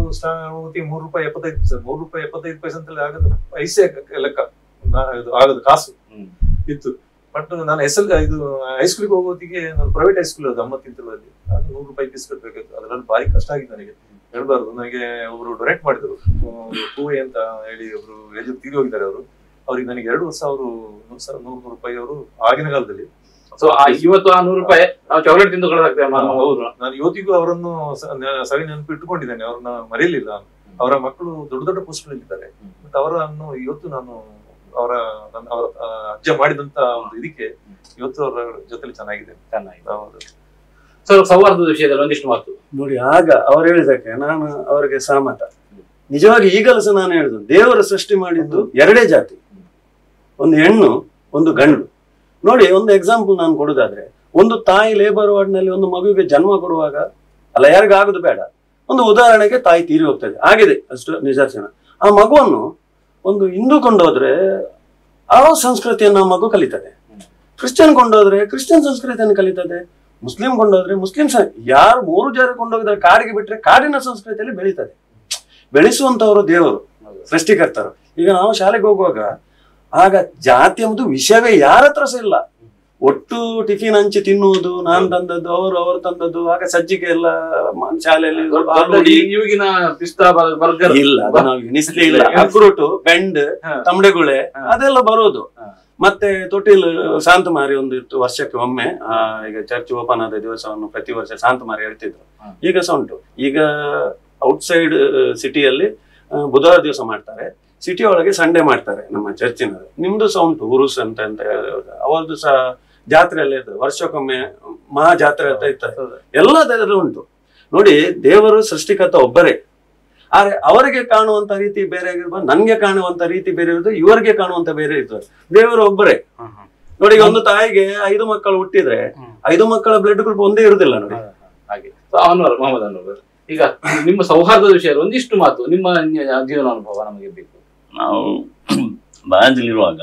₹3.75 ಅಂತ ಆಗದು ಪೈಸೆ ಲೆಕ್ಕ ಆಗದು ಕಾಸು ಇತ್ತು. ಬಟ್ ನಾನು ಹೈಸ್ಕೂಲ್ಗೆ ಹೋಗೋದಿಗೆ ನಾನು ಪ್ರೈವೇಟ್ ಹೈಸ್ಕೂಲ್ ಅದು ಅಮ್ಮತ್ತಿಂತರಲ್ಲಿ ₹100 ಫೀಸ್ ಕಟ್ಬೇಕಾಯ್ತು. ಅದರಲ್ಲಿ ಭಾರಿ ಕಷ್ಟ ಆಗಿದೆ ನನಗೆ, ಹೇಳ್ಬಾರ್ದು. ನನಗೆ ಒಬ್ರು ಡೊನೇಟ್ ಮಾಡಿದ್ರು, ಹೂವೆ ಅಂತ ಹೇಳಿ ಒಬ್ರು ತೀರಿ ಹೋಗಿದ್ದಾರೆ ಅವರು. ಅವ್ರಿಗೆ ನನಗೆ 2 ವರ್ಷ ಅವರು ₹100 ಅವರು ಆಗಿನ ಕಾಲದಲ್ಲಿ. ಸೊ ಇವತ್ತು ಆ ₹100 ನಾವು ಚಾಕ್ಲೇಟ್ ತಿಂದು ಕಳೆದಾಗ್ತೇವೆ. ಹೌದು, ನಾನು ಇವತ್ತಿಗೂ ಅವರನ್ನು ಸವಿ ನೆನಪು ಇಟ್ಟುಕೊಂಡಿದ್ದೇನೆ, ಅವ್ರನ್ನ ಮರೆಯಲಿಲ್ಲ. ಅವರ ಮಕ್ಕಳು ದೊಡ್ಡ ದೊಡ್ಡ ಪೋಸ್ಟ್ ಇದ್ದಾರೆ. ಮತ್ತೆ ಅವರನ್ನು ಇವತ್ತು ನಾನು ಅವರ ಅಜ್ಜ ಮಾಡಿದಂತ ಒಂದು ಇದಕ್ಕೆ ಇವತ್ತು ಅವರ ಜೊತೆಲಿ ಚೆನ್ನಾಗಿದೆ. ಹೌದು ಸರ್, ಸೌಹಾರ್ದದ ವಿಷಯದಲ್ಲಿ ಒಂದಿಷ್ಟು ಮಾತು ನೋಡಿ. ಆಗ ಅವ್ರು ಹೇಳಿದಕ್ಕೆ ನಾನು ಅವರಿಗೆ ಸಹಮತ. ನಿಜವಾಗಿ ಈಗಲೂ ಸಹ ನಾನು ಹೇಳಿದ್ದು, ದೇವರ ಸೃಷ್ಟಿ ಮಾಡಿದ್ದು 2 ಜಾತಿ, ಒಂದು ಹೆಣ್ಣು ಒಂದು ಗಂಡು. ನೋಡಿ, ಒಂದು ಎಕ್ಸಾಂಪಲ್ ನಾನು ಕೊಡುದಾದ್ರೆ, ಒಂದು ತಾಯಿ ಲೇಬರ್ ವಾರ್ಡ್ ನಲ್ಲಿ ಒಂದು ಮಗುವಿಗೆ ಜನ್ಮ ಕೊಡುವಾಗ, ಅಲ್ಲ ಯಾರಿಗಾಗುದು ಬೇಡ, ಒಂದು ಉದಾಹರಣೆಗೆ ತಾಯಿ ತೀರಿ ಹೋಗ್ತದೆ, ಆಗಿದೆ ಅಷ್ಟು ನಿದರ್ಶನ. ಆ ಮಗುವನ್ನು ಒಂದು ಹಿಂದೂ ಕೊಂಡೋದ್ರೆ ಆ ಸಂಸ್ಕೃತಿಯನ್ನು ಆ ಮಗು ಕಲಿತದೆ, ಕ್ರಿಶ್ಚಿಯನ್ ಕೊಂಡೋದ್ರೆ ಕ್ರಿಶ್ಚಿಯನ್ ಸಂಸ್ಕೃತಿಯನ್ನು ಕಲಿತದೆ, ಮುಸ್ಲಿಂ ಕೊಂಡೋದ್ರೆ ಮುಸ್ಲಿಂ. ಯಾರು 3 ಜನ ಕೊಂಡೋಗಿದ್ರೆ ಕಾಡಿಗೆ ಬಿಟ್ರೆ ಕಾಡಿನ ಸಂಸ್ಕೃತಿಯಲ್ಲಿ ಬೆಳೀತದೆ. ಬೆಳೆಸುವಂತವರು ದೇವರು, ಸೃಷ್ಟಿಕರ್ತರು. ಈಗ ನಾವು ಶಾಲೆಗೆ ಹೋಗುವಾಗ ಆಗ ಜಾತಿ ಎಂಬುದು ವಿಷಯವೇ ಯಾರ ಹತ್ರ ಸಹ ಇಲ್ಲ. ಒಟ್ಟು ಟಿಫಿನ್ ಹಂಚಿ ತಿನ್ನುವುದು, ನಾನ್ ತಂದದ್ದು, ಅವರು ತಂದದ್ದು. ಆಗ ಸಜ್ಜಿಗೆ ಎಲ್ಲ ಶಾಲೆಯಲ್ಲಿ ಈಗಿನ ಪಿಸ್ತಾ ಬರ್ಗರ್ ಇಲ್ಲ, ಅದು ನಾವು ಎಣಿಸ್ಲೇ ಇಲ್ಲ. ಅಕ್ರೂಟ್, ಬೆಂಡ್, ತಂಬಡೆಗುಳೆ ಅದೆಲ್ಲ ಬರೋದು. ಮತ್ತೆ ತೊಟ್ಟಿಲು ಶಾಂತಮಾರಿ ಒಂದು ಇತ್ತು, ವರ್ಷಕ್ಕೆ ಒಮ್ಮೆ. ಈಗ ಚರ್ಚ್ ಓಪನ್ ಆದ ದಿವಸವನ್ನು ಪ್ರತಿ ವರ್ಷ ಶಾಂತಮಾರಿ ಹೇಳ್ತಿದ್ರು. ಈಗ ಸಹ ಉಂಟು. ಈಗ ಔಟ್ಸೈಡ್ ಸಿಟಿಯಲ್ಲಿ ಬುಧವಾರ ದಿವಸ ಮಾಡ್ತಾರೆ, ಸಿಟಿ ಒಳಗೆ ಸಂಡೇ ಮಾಡ್ತಾರೆ ನಮ್ಮ ಚರ್ಚಿನವರು. ನಿಮ್ದು ಸಹ ಉಂಟು ಉರುಸ್ ಅಂತ ಅವರದ್ದು ಸಹ ಜಾತ್ರೆ ಎಲ್ಲ ಇರ್ತದೆ, ವರ್ಷಕ್ಕೊಮ್ಮೆ ಮಹಾ ಜಾತ್ರೆ ಅಂತ ಇರ್ತದೆ. ಎಲ್ಲದರಲ್ಲೂ ಉಂಟು. ನೋಡಿ, ದೇವರು ಸೃಷ್ಟಿಕರ್ತ ಒಬ್ಬರೇ, ಆದ್ರೆ ಅವರಿಗೆ ಕಾಣುವಂತ ರೀತಿ ಬೇರೆ ಆಗಿರ್ಬೋದು, ನನ್ಗೆ ಕಾಣುವಂತ ರೀತಿ ಬೇರೆ ಇರ್ತದೆ, ಇವರಿಗೆ ಕಾಣುವಂತ ಬೇರೆ ಇರ್ತದೆ. ದೇವರು ಒಬ್ಬರೇ. ನೋಡಿ, ಈಗ ಒಂದು ತಾಯಿಗೆ 5 ಮಕ್ಕಳು ಹುಟ್ಟಿದ್ರೆ 5 ಮಕ್ಕಳ ಬ್ಲಡ್ ಗ್ರೂಪ್ ಒಂದೇ ಇರುದಿಲ್ಲ ನೋಡಿ. ಹಾಗೆ ಮೊಹಮ್ಮದ್ ಅನ್ವರ್, ಈಗ ನಿಮ್ಮ ಸೌಹಾರ್ದದ ವಿಷಯ ಒಂದಿಷ್ಟು ಮಾತು, ನಿಮ್ಮ ಜೀವನ ಅನುಭವ ನಮಗೆ ಬೇಕು. ನಾವು ಬಾಯದಲ್ಲಿರುವಾಗ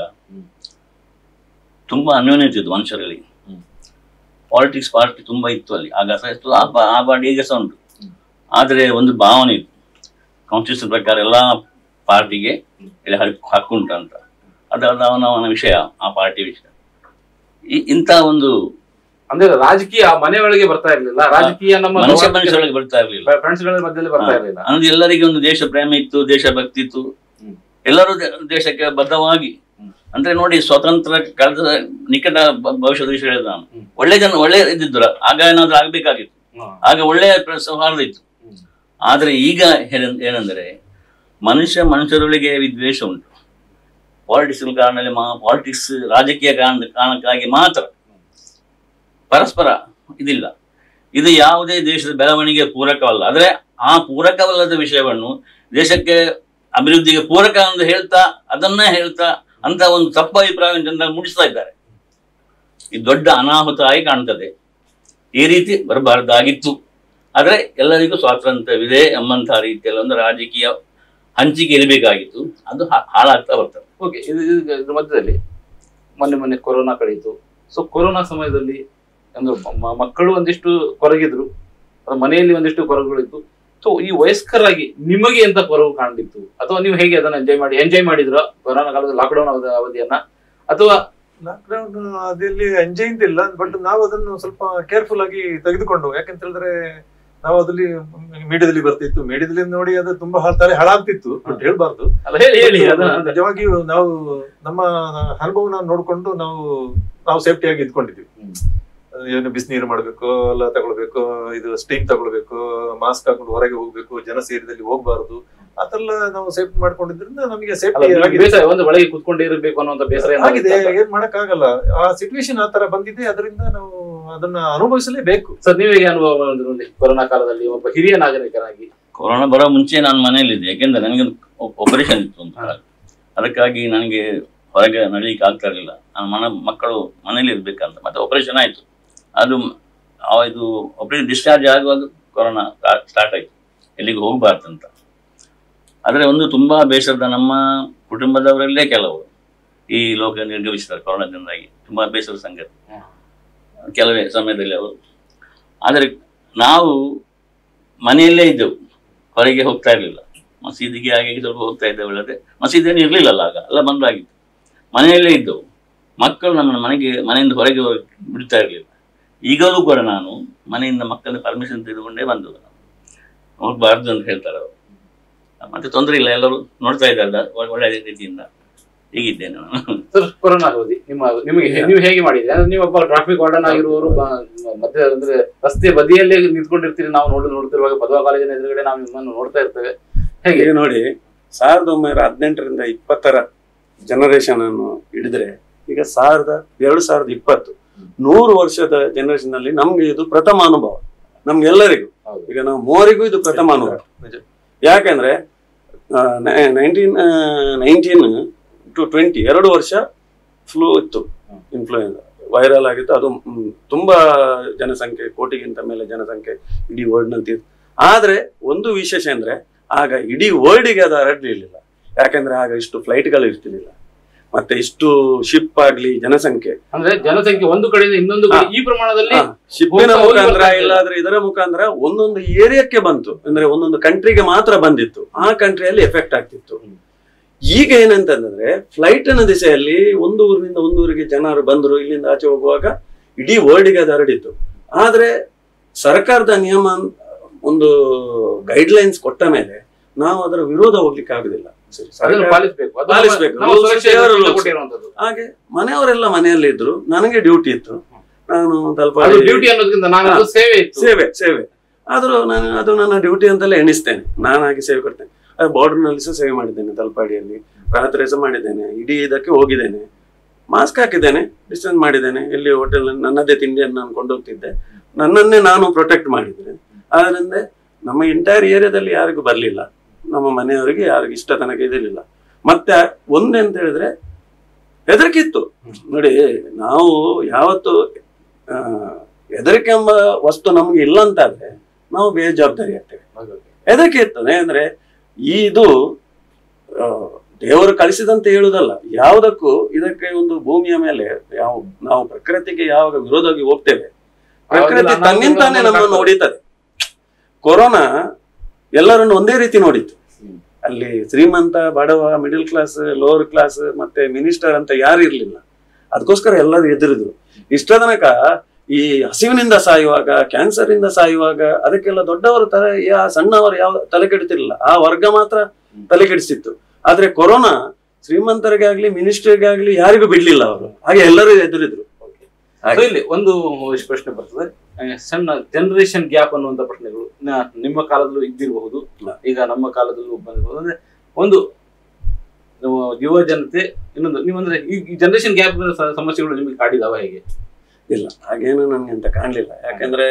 ತುಂಬಾ ಅನ್ಯೋನ್ಯತೆ ಇತ್ತು ಮನುಷ್ಯರಲ್ಲಿ. ಪಾಲಿಟಿಕ್ಸ್ ಪಾರ್ಟಿ ತುಂಬಾ ಇತ್ತು ಅಲ್ಲಿ. ಆಗ ಸಹ ಇತ್ತು, ಆ ಪಾರ್ಟಿ ಈಗ ಸಹ ಉಂಟು. ಆದ್ರೆ ಒಂದು ಭಾವನೆ ಇತ್ತು, ಕಾನ್ಸ್ಟಿಟ್ಯೂಷನ್ ಪ್ರಕಾರ ಎಲ್ಲಾ ಪಾರ್ಟಿಗೆ ಇಲ್ಲಿ ಹಕ್ಕುಂಟು ಅಂತ. ಅದು ಅವನ ವಿಷಯ, ಆ ಪಾರ್ಟಿ ವಿಷಯ. ಇಂಥ ಒಂದು ಅಂದ್ರೆ ರಾಜಕೀಯ ಮನೆಯೊಳಗೆ ಬರ್ತಾ ಇರ್ಲಿಲ್ಲ, ರಾಜಕೀಯ ನಮ್ಮ ಮನುಷ್ಯೊಳಗೆ ಬರ್ತಾ ಇರ್ಲಿಲ್ಲ, ಫ್ರೆಂಡ್ಸ್ಗಳ ಮಧ್ಯದಲ್ಲಿ ಬರ್ತಾ ಇರ್ಲಿಲ್ಲ. ಅಂದ್ರೆ ಎಲ್ಲರಿಗೆ ಒಂದು ದೇಶ ಪ್ರೇಮ ಇತ್ತು, ದೇಶಭಕ್ತಿ ಇತ್ತು. ಎಲ್ಲರೂ ದೇಶಕ್ಕೆ ಬದ್ಧವಾಗಿ, ಅಂದ್ರೆ ನೋಡಿ, ಸ್ವತಂತ್ರ ಕಳೆದ ನಿಕಟ ಭವಿಷ್ಯದ ವಿಷಯ ಹೇಳಿದ ನಾನು. ಒಳ್ಳೆ ಇದ್ದಿದ್ರು, ಆಗ ಏನಾದ್ರೂ ಆಗ್ಬೇಕಾಗಿತ್ತು. ಆಗ ಒಳ್ಳೆಯ ಸೌಹಾರ್ದ ಇತ್ತು. ಆದ್ರೆ ಈಗ ಏನಂದ್ರೆ ಮನುಷ್ಯರೊಳಗೆ ವಿದ್ವೇಷ ಉಂಟು. ಪಾಲಿಟಿಕ್ಸ್ ಕಾರಣದಲ್ಲಿ ಪಾಲಿಟಿಕ್ಸ್ ರಾಜಕೀಯ ಕಾರಣಕ್ಕಾಗಿ ಮಾತ್ರ, ಪರಸ್ಪರ ಇದಿಲ್ಲ. ಇದು ಯಾವುದೇ ದೇಶದ ಬೆಳವಣಿಗೆ ಪೂರಕವಲ್ಲ. ಆದ್ರೆ ಆ ಪೂರಕವಲ್ಲದ ವಿಷಯವನ್ನು ದೇಶಕ್ಕೆ ಅಭಿವೃದ್ಧಿಗೆ ಪೂರಕ ಎಂದು ಹೇಳ್ತಾ, ಅದನ್ನೇ ಹೇಳ್ತಾ ಅಂತ ಒಂದು ತಪ್ಪು ಅಭಿಪ್ರಾಯ ಜನರು ಮೂಡಿಸ್ತಾ ಇದ್ದಾರೆ. ಇದು ದೊಡ್ಡ ಅನಾಹುತ ಆಗಿ ಕಾಣ್ತದೆ. ಈ ರೀತಿ ಬರಬಾರ್ದಾಗಿತ್ತು. ಆದ್ರೆ ಎಲ್ಲರಿಗೂ ಸ್ವಾತಂತ್ರ್ಯವಿದೆ ಎಂಬಂತಹ ರೀತಿಯಲ್ಲಿ ಒಂದು ರಾಜಕೀಯ ಹಂಚಿಕೆ ಇರಬೇಕಾಗಿತ್ತು. ಅದು ಹಾಳಾಗ್ತಾ ಬರ್ತದೆ. ಓಕೆ, ಇದ್ರ ಮಧ್ಯದಲ್ಲಿ ಮೊನ್ನೆ ಕೊರೋನಾ ಕಳೀತು. ಸೊ ಕೊರೋನಾ ಸಮಯದಲ್ಲಿ ಅಂದ್ರೆ ಮಕ್ಕಳು ಒಂದಿಷ್ಟು ಕೊರಗಿದ್ರು, ಮನೆಯಲ್ಲಿ ಒಂದಿಷ್ಟು ಕೊರಗುಗಳಿತ್ತು. ಸೊ ಈ ವಯಸ್ಕರಾಗಿ ನಿಮಗೆ ಎಂತ ಕೊರಗು ಕಾಣ್ತಿತ್ತು, ಅಥವಾ ನೀವು ಹೇಗೆ ಅದನ್ನ ಎಂಜಾಯ್ ಮಾಡಿದ್ರ ಕೊರೋನಾ ಕಾಲದ ಲಾಕ್ಡೌನ್ ಅವಧಿಯನ್ನ? ಅಥವಾ ಲಾಕ್ಡೌನ್ ಅದಲ್ಲಿ ಎಂಜಾಯ್ ಅಂತಿಲ್ಲ, ಬಟ್ ನಾವು ಅದನ್ನು ಸ್ವಲ್ಪ ಕೇರ್ಫುಲ್ ಆಗಿ ತೆಗೆದುಕೊಂಡು, ಯಾಕಂತ ಹೇಳಿದ್ರೆ ನಾವು ಅದ್ರಲ್ಲಿ ಮೀಡಿಯಾದಲ್ಲಿ ಬರ್ತಿತ್ತು, ಮೀಡಿಯಾದಲ್ಲಿ ನೋಡಿ ಅದು ತುಂಬಾ ತಲೆ ಹಾಳಾಗ್ತಿತ್ತು, ಬಟ್ ಹೇಳ್ಬಾರ್ದು. ನಿಜವಾಗಿಯೂ ನಾವು ನಮ್ಮ ಅನುಭವನ ನೋಡ್ಕೊಂಡು ನಾವು ಸೇಫ್ಟಿಯಾಗಿ ಇದ್ಕೊಂಡಿದ್ವಿ. ಏನು ಬಿಸಿನೀರು ಮಾಡ್ಬೇಕು, ಎಲ್ಲ ತಗೊಳ್ಬೇಕು, ಇದು ಸ್ಟೀಮ್ ತಗೊಳ್ಬೇಕು, ಮಾಸ್ಕ್ ಹಾಕೊಂಡು ಹೊರಗೆ ಹೋಗ್ಬೇಕು, ಜನ ಸೇರಿದಲ್ಲಿ ಹೋಗ್ಬಾರ್ದು, ಅದೆಲ್ಲ ನಾವು ಸೇಫ್ಟಿ ಮಾಡ್ಕೊಂಡಿದ್ರಿಂದ ನಮಗೆ ಸೇಫ್ಟಿ ಒಂದು ಒಳಗೆ ಕುತ್ಕೊಂಡಿರ್ಬೇಕು ಅನ್ನೋ ಬೇಸರ ಆಗಿದೆ. ಏನ್ ಮಾಡಕ್ ಆಗಲ್ಲ, ಆ ಸಿಚುವೇಶನ್ ಆ ತರ ಬಂದಿದೆ, ಅದರಿಂದ ನಾವು ಅದನ್ನ ಅನುಭವಿಸಲೇಬೇಕು. ಸರ್, ನೀವು ಹೇಗೆ ಅನುಭವ ಕೊರೋನಾ ಕಾಲದಲ್ಲಿ ಒಬ್ಬ ಹಿರಿಯ ನಾಗರಿಕರಾಗಿ? ಕೊರೋನಾ ಬರೋ ಮುಂಚೆ ನಾನು ಮನೆಯಲ್ಲಿದ್ದೆ, ಯಾಕೆಂದ್ರೆ ನನಗೆ ಆಪರೇಷನ್ ಇತ್ತು ಅಂತ. ಅದಕ್ಕಾಗಿ ನನಗೆ ಹೊರಗೆ ನಡೀಲಿಕ್ಕೆ ಆಗ್ತಾ ಇರಲಿಲ್ಲ. ನನ್ನ ಮಕ್ಕಳು ಮನೇಲಿ ಇರ್ಬೇಕಂತ. ಮತ್ತೆ ಆಪರೇಷನ್ ಆಯ್ತು. ಇದು ಆಪರೇಷನ್ ಡಿಸ್ಚಾರ್ಜ್ ಆಗುವಾಗ ಕೊರೋನಾ ಸ್ಟಾರ್ಟ್ ಆಯ್ತು, ಎಲ್ಲಿಗೆ ಹೋಗ್ಬಾರ್ದಂತ. ಆದರೆ ಒಂದು ತುಂಬಾ ಬೇಸರದ, ನಮ್ಮ ಕುಟುಂಬದವರಲ್ಲೇ ಕೆಲವರು ಈ ಲೋಕ ನಿರ್ಗಮಿಸಿದ್ದಾರೆ ಕೊರೋನಾದಿಂದಾಗಿ. ತುಂಬಾ ಬೇಸರದ ಸಂಗತಿ ಕೆಲವೇ ಸಮಯದಲ್ಲಿ ಅವರು. ಆದರೆ ನಾವು ಮನೆಯಲ್ಲೇ ಇದ್ದೆವು, ಹೊರಗೆ ಹೋಗ್ತಾ ಇರಲಿಲ್ಲ. ಮಸೀದಿಗೆ ಹಾಗೆ ಸ್ವಲ್ಪ ಹೋಗ್ತಾ ಇದ್ದೇವೆ, ಅಲ್ಲದೆ ಮಸೀದಿಯನ್ನು ಇರಲಿಲ್ಲಲ್ಲ, ಆಗ ಎಲ್ಲ ಬಂದಾಗಿತ್ತು. ಮನೆಯಲ್ಲೇ ಇದ್ದೆವು. ಮಕ್ಕಳು ನಮ್ಮ ಮನೆಯಿಂದ ಹೊರಗೆ ಬಿಡ್ತಾ ಇರಲಿಲ್ಲ. ಈಗಲೂ ಕೂಡ ನಾನು ಮನೆಯಿಂದ ಮಕ್ಕಳ ಪರ್ಮಿಷನ್ ತೆಗೆದುಕೊಂಡೇ ಬಂದದ್ದು. ಹೋಗ್ಬಾರ್ದು ಅಂತ ಹೇಳ್ತಾರೆ ಅವರು. ಮತ್ತೆ ತೊಂದರೆ ಇಲ್ಲ, ಎಲ್ಲರೂ ನೋಡ್ತಾ ಇದ್ದಾರೆ ಒಳ್ಳೆ ರೀತಿಯಿಂದ. ಹೀಗಿದ್ದೇನೆ ನಾನು. ಸರ್, ಕೊರೋನಾ ಅವಧಿ ನೀವು ಹೇಗೆ ಮಾಡಿದ್ರಿ? ಅಂದ್ರೆ ನೀವು ಒಬ್ಬ ಟ್ರಾಫಿಕ್ ವಾರ್ಡನ್ ಆಗಿರುವವರು ಮತ್ತೆ ಅಂದ್ರೆ ರಸ್ತೆ ಬದಿಯಲ್ಲೇ ನಿಂತ್ಕೊಂಡಿರ್ತೀರಿ. ನಾವು ನೋಡ್ತಿರುವಾಗ ಪದವ ಕಾಲೇಜಿನ ಎದುರುಗಡೆ ನಾವು ನಿಮ್ಮನ್ನು ನೋಡ್ತಾ ಇರ್ತೇವೆ. ಹೇಗೆ ನೋಡಿ, 1918ರಿಂದ 20ರ ಜನರೇಷನ್ ಅನ್ನು ಹಿಡಿದ್ರೆ ಈಗ 2020 100 ವರ್ಷದ ಜನರೇಷನ್ ಅಲ್ಲಿ ನಮ್ಗೆ ಇದು ಪ್ರಥಮ ಅನುಭವ, ನಮ್ಗೆಲ್ಲರಿಗೂ. ಈಗ ನಾವು ಮೂವರಿಗೂ ಇದು ಪ್ರಥಮ ಅನುಭವ. ಯಾಕಂದ್ರೆ 1919 to 20 2 ವರ್ಷ ಫ್ಲೂ ಇತ್ತು, ಇನ್ಫ್ಲೂಯೆನ್ಸಾ ವೈರಲ್ ಆಗಿತ್ತು. ಅದು ತುಂಬಾ ಜನಸಂಖ್ಯೆ, ಕೋಟಿಗಿಂತ ಮೇಲೆ ಜನಸಂಖ್ಯೆ ಇಡೀ ವರ್ಲ್ಡ್ ನಲ್ಲಿ. ಆದ್ರೆ ಒಂದು ವಿಶೇಷ ಅಂದ್ರೆ ಆಗ ಇಡೀ ವರ್ಲ್ಡ್ಗೆ ಅದು ಹರಡಲಿಲ್ಲ. ಯಾಕಂದ್ರೆ ಆಗ ಇಷ್ಟು ಫ್ಲೈಟ್ಗಳು ಇರ್ತಿರ್ಲಿಲ್ಲ, ಮತ್ತೆ ಇಷ್ಟು ಶಿಪ್ ಆಗ್ಲಿ, ಜನಸಂಖ್ಯೆ ಒಂದು ಕಡೆಯಿಂದ ಇನ್ನೊಂದು ಕಡೆ ಈ ಪ್ರಮಾಣದಲ್ಲಿ ಶಿಪ್ಪಿನ ಮುಖಾಂತರ ಇಲ್ಲಾದ್ರೆ ಇದರ ಮುಖಾಂತರ ಒಂದೊಂದು ಏರಿಯಾಕ್ಕೆ ಬಂತು. ಅಂದ್ರೆ ಒಂದೊಂದು ಕಂಟ್ರಿಗೆ ಮಾತ್ರ ಬಂದಿತ್ತು, ಆ ಕಂಟ್ರಿಯಲ್ಲಿ ಎಫೆಕ್ಟ್ ಆಗ್ತಿತ್ತು. ಈಗ ಏನಂತಂದ್ರೆ ಫ್ಲೈಟ್ ನ ದಿಸೆಯಲ್ಲಿ ಒಂದು ಊರಿನಿಂದ ಒಂದು ಊರಿಗೆ ಜನರು ಬಂದರು, ಇಲ್ಲಿಂದ ಆಚೆ ಹೋಗುವಾಗ ಇಡೀ ವರ್ಲ್ಡ್ಗೆ ಅದು ಹರಡಿತ್ತು. ಆದ್ರೆ ಸರ್ಕಾರದ ನಿಯಮ ಒಂದು ಗೈಡ್ಲೈನ್ಸ್ ಕೊಟ್ಟ ಮೇಲೆ ನಾವು ಅದರ ವಿರೋಧ ಹೋಗ್ಲಿಕ್ಕೆ ಆಗುದಿಲ್ಲ. ಪಾಲಿಸ್ಬೇಕು. ಹಾಗೆ ಮನೆಯವರೆಲ್ಲ ಮನೆಯಲ್ಲಿ ಇದ್ರು, ನನಗೆ ಡ್ಯೂಟಿ ಇತ್ತು, ನಾನು ಸೇವೆ ಆದ್ರೂ ನಾನು ಅದು ನನ್ನ ಡ್ಯೂಟಿ ಅಂತಲೇ ಎಣಿಸ್ತೇನೆ. ನಾನಾಗಿ ಸೇವೆ ಕೊಡ್ತೇನೆ. ಬಾರ್ಡರ್ ನಲ್ಲಿ ಸಹ ಸೇವೆ ಮಾಡಿದ್ದೇನೆ, ತಲಪಾಡಿಯಲ್ಲಿ ರಾತ್ರಿ ಸಹ ಮಾಡಿದ್ದೇನೆ, ಇಡೀ ಇದಕ್ಕೆ ಹೋಗಿದ್ದೇನೆ, ಮಾಸ್ಕ್ ಹಾಕಿದ್ದೇನೆ, ಡಿಸ್ಟೆನ್ಸ್ ಮಾಡಿದ್ದೇನೆ, ಎಲ್ಲಿ ಹೋಟೆಲ್ ನನ್ನದೇ ತಿಂಡಿಯನ್ನು ನಾನು ಕೊಂಡೋಗ್ತಿದ್ದೆ, ನನ್ನನ್ನೇ ನಾನು ಪ್ರೊಟೆಕ್ಟ್ ಮಾಡಿದ್ದೇನೆ. ಆದ್ರಿಂದ ನಮ್ಮ ಎಂಟೈರ್ ಏರಿಯಾದಲ್ಲಿ ಯಾರಿಗೂ ಬರ್ಲಿಲ್ಲ, ನಮ್ಮ ಮನೆಯವರಿಗೆ ಯಾರಿಗೂ ಇಷ್ಟ ತನಕ ಇದಿರಲಿಲ್ಲ. ಮತ್ತೆ ಒಂದೆಂತ ಹೇಳಿದ್ರೆ ಹೆದರಿಕೆ ಇತ್ತು ನೋಡಿ. ನಾವು ಯಾವತ್ತು ಹೆದರಿಕೆ ಎಂಬ ವಸ್ತು ನಮ್ಗೆ ಇಲ್ಲ ಅಂತಾದ್ರೆ ನಾವು ಬೇಜವಾಬ್ದಾರಿ ಆಗ್ತೇವೆ. ಹೆದರಿಕೆ ಇತ್ತು ಅಂದ್ರೆ ಇದು ದೇವರು ಕಳಿಸಿದಂತೆ ಹೇಳುವುದಲ್ಲ, ಯಾವುದಕ್ಕೂ ಇದಕ್ಕೆ ಒಂದು ಭೂಮಿಯ ಮೇಲೆ ನಾವು ಪ್ರಕೃತಿಗೆ ಯಾವಾಗ ವಿರೋಧವಾಗಿ ಹೋಗ್ತೇವೆ, ಪ್ರಕೃತಿ ತನ್ನಿಂತಾನೆ ನಮ್ಮನ್ನು ಹೊಡಿತದೆ. ಕೊರೋನಾ ಎಲ್ಲರನ್ನು ಒಂದೇ ರೀತಿ ನೋಡಿತ್ತು. ಅಲ್ಲಿ ಶ್ರೀಮಂತ, ಬಡವ, ಮಿಡಿಲ್ ಕ್ಲಾಸ್, ಲೋವರ್ ಕ್ಲಾಸ್ ಮತ್ತೆ ಮಿನಿಸ್ಟರ್ ಅಂತ ಯಾರು ಇರ್ಲಿಲ್ಲ. ಅದಕ್ಕೋಸ್ಕರ ಎಲ್ಲರೂ ಎದುರಿದ್ರು. ಇಷ್ಟ ತನಕ ಈ ಹಸಿವಿನಿಂದ ಸಾಯುವಾಗ, ಕ್ಯಾನ್ಸರ್ ಇಂದ ಸಾಯುವಾಗ ಅದಕ್ಕೆಲ್ಲ ದೊಡ್ಡವರು ಸಣ್ಣವರು ಯಾವ ತಲೆ ಕೆಡ್ತಿರ್ಲಿಲ್ಲ, ಆ ವರ್ಗ ಮಾತ್ರ ತಲೆ ಕೆಡಿಸಿತ್ತು. ಆದ್ರೆ ಕೊರೋನಾ ಶ್ರೀಮಂತರಿಗೆ ಆಗ್ಲಿ ಮಿನಿಸ್ಟರ್ಗೆ ಆಗ್ಲಿ ಯಾರಿಗೂ ಬಿಡ್ಲಿಲ್ಲ ಅವರು, ಹಾಗೆ ಎಲ್ಲರೂ ಎದುರಿದ್ರು. ಇಲ್ಲಿ ಒಂದು ಪ್ರಶ್ನೆ ಬರ್ತದೆ, ಸಣ್ಣ ಜನರೇಷನ್ ಗ್ಯಾಪ್ ಅನ್ನುವಂತ ಪ್ರಶ್ನೆಗಳು ನಿಮ್ಮ ಕಾಲದಲ್ಲೂ ಇದ್ದಿರಬಹುದು, ಈಗ ನಮ್ಮ ಕಾಲದಲ್ಲೂ ಬಂದಿರಬಹುದು. ಅಂದ್ರೆ ಒಂದು ಯುವ ಜನತೆ, ಇನ್ನೊಂದು ನೀವಂದ್ರೆ ಈ ಜನರೇಷನ್ ಗ್ಯಾಪ್ ಸಮಸ್ಯೆಗಳು ನಿಮಗೆ ಕಾಡಿದಾವ ಹೇಗೆ? ಇಲ್ಲ, ಹಾಗೇನು ನನ್ಗೆ ಅಂತ ಕಾಣ್ಲಿಲ್ಲ. ಯಾಕಂದ್ರೆ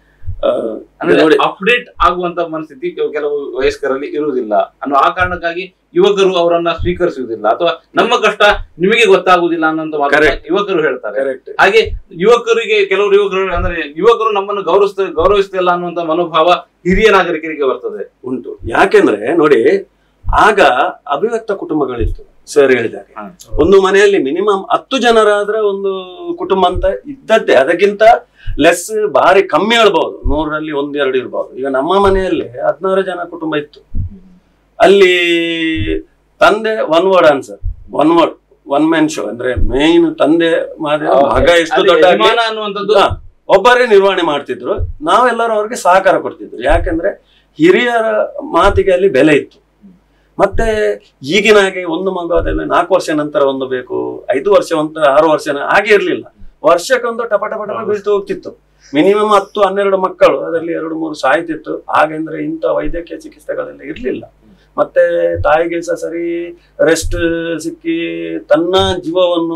ಅಪ್ಡೇಟ್ ಆಗುವಂತ ಮನಸ್ಥಿತಿ ಕೆಲವು ವಯಸ್ಕರಲ್ಲಿ ಇರುವುದಿಲ್ಲ ಅನ್ನೋ ಆ ಕಾರಣಕ್ಕಾಗಿ ಯುವಕರು ಅವರನ್ನ ಸ್ವೀಕರಿಸುವುದಿಲ್ಲ, ಅಥವಾ ನಮ್ಮ ಕಷ್ಟ ನಿಮಗೆ ಗೊತ್ತಾಗುವುದಿಲ್ಲ ಅನ್ನೋಂತ ಯುವಕರು ಹೇಳ್ತಾರೆ. ಹಾಗೆ ಕೆಲವರು ಯುವಕರು ಅಂದ್ರೆ ಯುವಕರು ನಮ್ಮನ್ನು ಗೌರವಿಸ್ತಿಲ್ಲ ಅನ್ನುವಂತ ಮನೋಭಾವ ಹಿರಿಯ ನಾಗರಿಕರಿಗೆ ಬರ್ತದೆ, ಉಂಟು. ಯಾಕೆಂದ್ರೆ ನೋಡಿ, ಆಗ ಅವಿಭಕ್ತ ಕುಟುಂಬಗಳಿತ್ತು. ಸರ್ ಹೇಳಿದಾಗ ಒಂದು ಮನೆಯಲ್ಲಿ ಮಿನಿಮಮ್ 10 ಜನರಾದ್ರೆ ಒಂದು ಕುಟುಂಬ ಅಂತ ಇದ್ದದ್ದೇ. ಅದಕ್ಕಿಂತ ಲೆಸ್ ಭಾರಿ ಕಮ್ಮಿ ಹೇಳ್ಬಹುದು, 100ರಲ್ಲಿ 1-2 ಇರ್ಬಹುದು. ಈಗ ನಮ್ಮ ಮನೆಯಲ್ಲಿ 16 ಜನ ಕುಟುಂಬ ಇತ್ತು. ಅಲ್ಲಿ ತಂದೆ one word answer, one man show. ಅಂದ್ರೆ ಮೇನ್ ತಂದೆ ಮಗ ಎಷ್ಟು ದೊಡ್ಡ ಅನ್ನುವಂಥದ್ದು ಒಬ್ಬರೇ ನಿರ್ವಹಣೆ ಮಾಡ್ತಿದ್ರು. ನಾವೆಲ್ಲರೂ ಅವ್ರಿಗೆ ಸಹಕಾರ ಕೊಡ್ತಿದ್ರು. ಯಾಕಂದ್ರೆ ಹಿರಿಯರ ಮಾತಿಗೆ ಅಲ್ಲಿ ಬೆಲೆ ಇತ್ತು. ಮತ್ತೆ ಈಗಿನ ಹಾಗೆ ಒಂದು ಮಗು ಅದೆಲ್ಲ 4 ವರ್ಷ ನಂತರ ಒಂದು ಬೇಕು, 5 ವರ್ಷ ನಂತರ 6 ವರ್ಷ ಹಾಗೆ ಇರ್ಲಿಲ್ಲ. ವರ್ಷಕ್ಕೊಂದು ಟಪ ಬೀಳ್ತು ಹೋಗ್ತಿತ್ತು. ಮಿನಿಮಮ್ 10-12 ಮಕ್ಕಳು, ಅದರಲ್ಲಿ 2-3 ಸಾಯ್ತಿತ್ತು. ಹಾಗಂದ್ರೆ ಇಂಥ ವೈದ್ಯಕೀಯ ಚಿಕಿತ್ಸೆಗಳೆಲ್ಲ ಇರ್ಲಿಲ್ಲ. ಮತ್ತೆ ತಾಯಿಗೆ ಸಹ ಸರಿ ರೆಸ್ಟ್ ಸಿಕ್ಕಿ ತನ್ನ ಜೀವವನ್ನು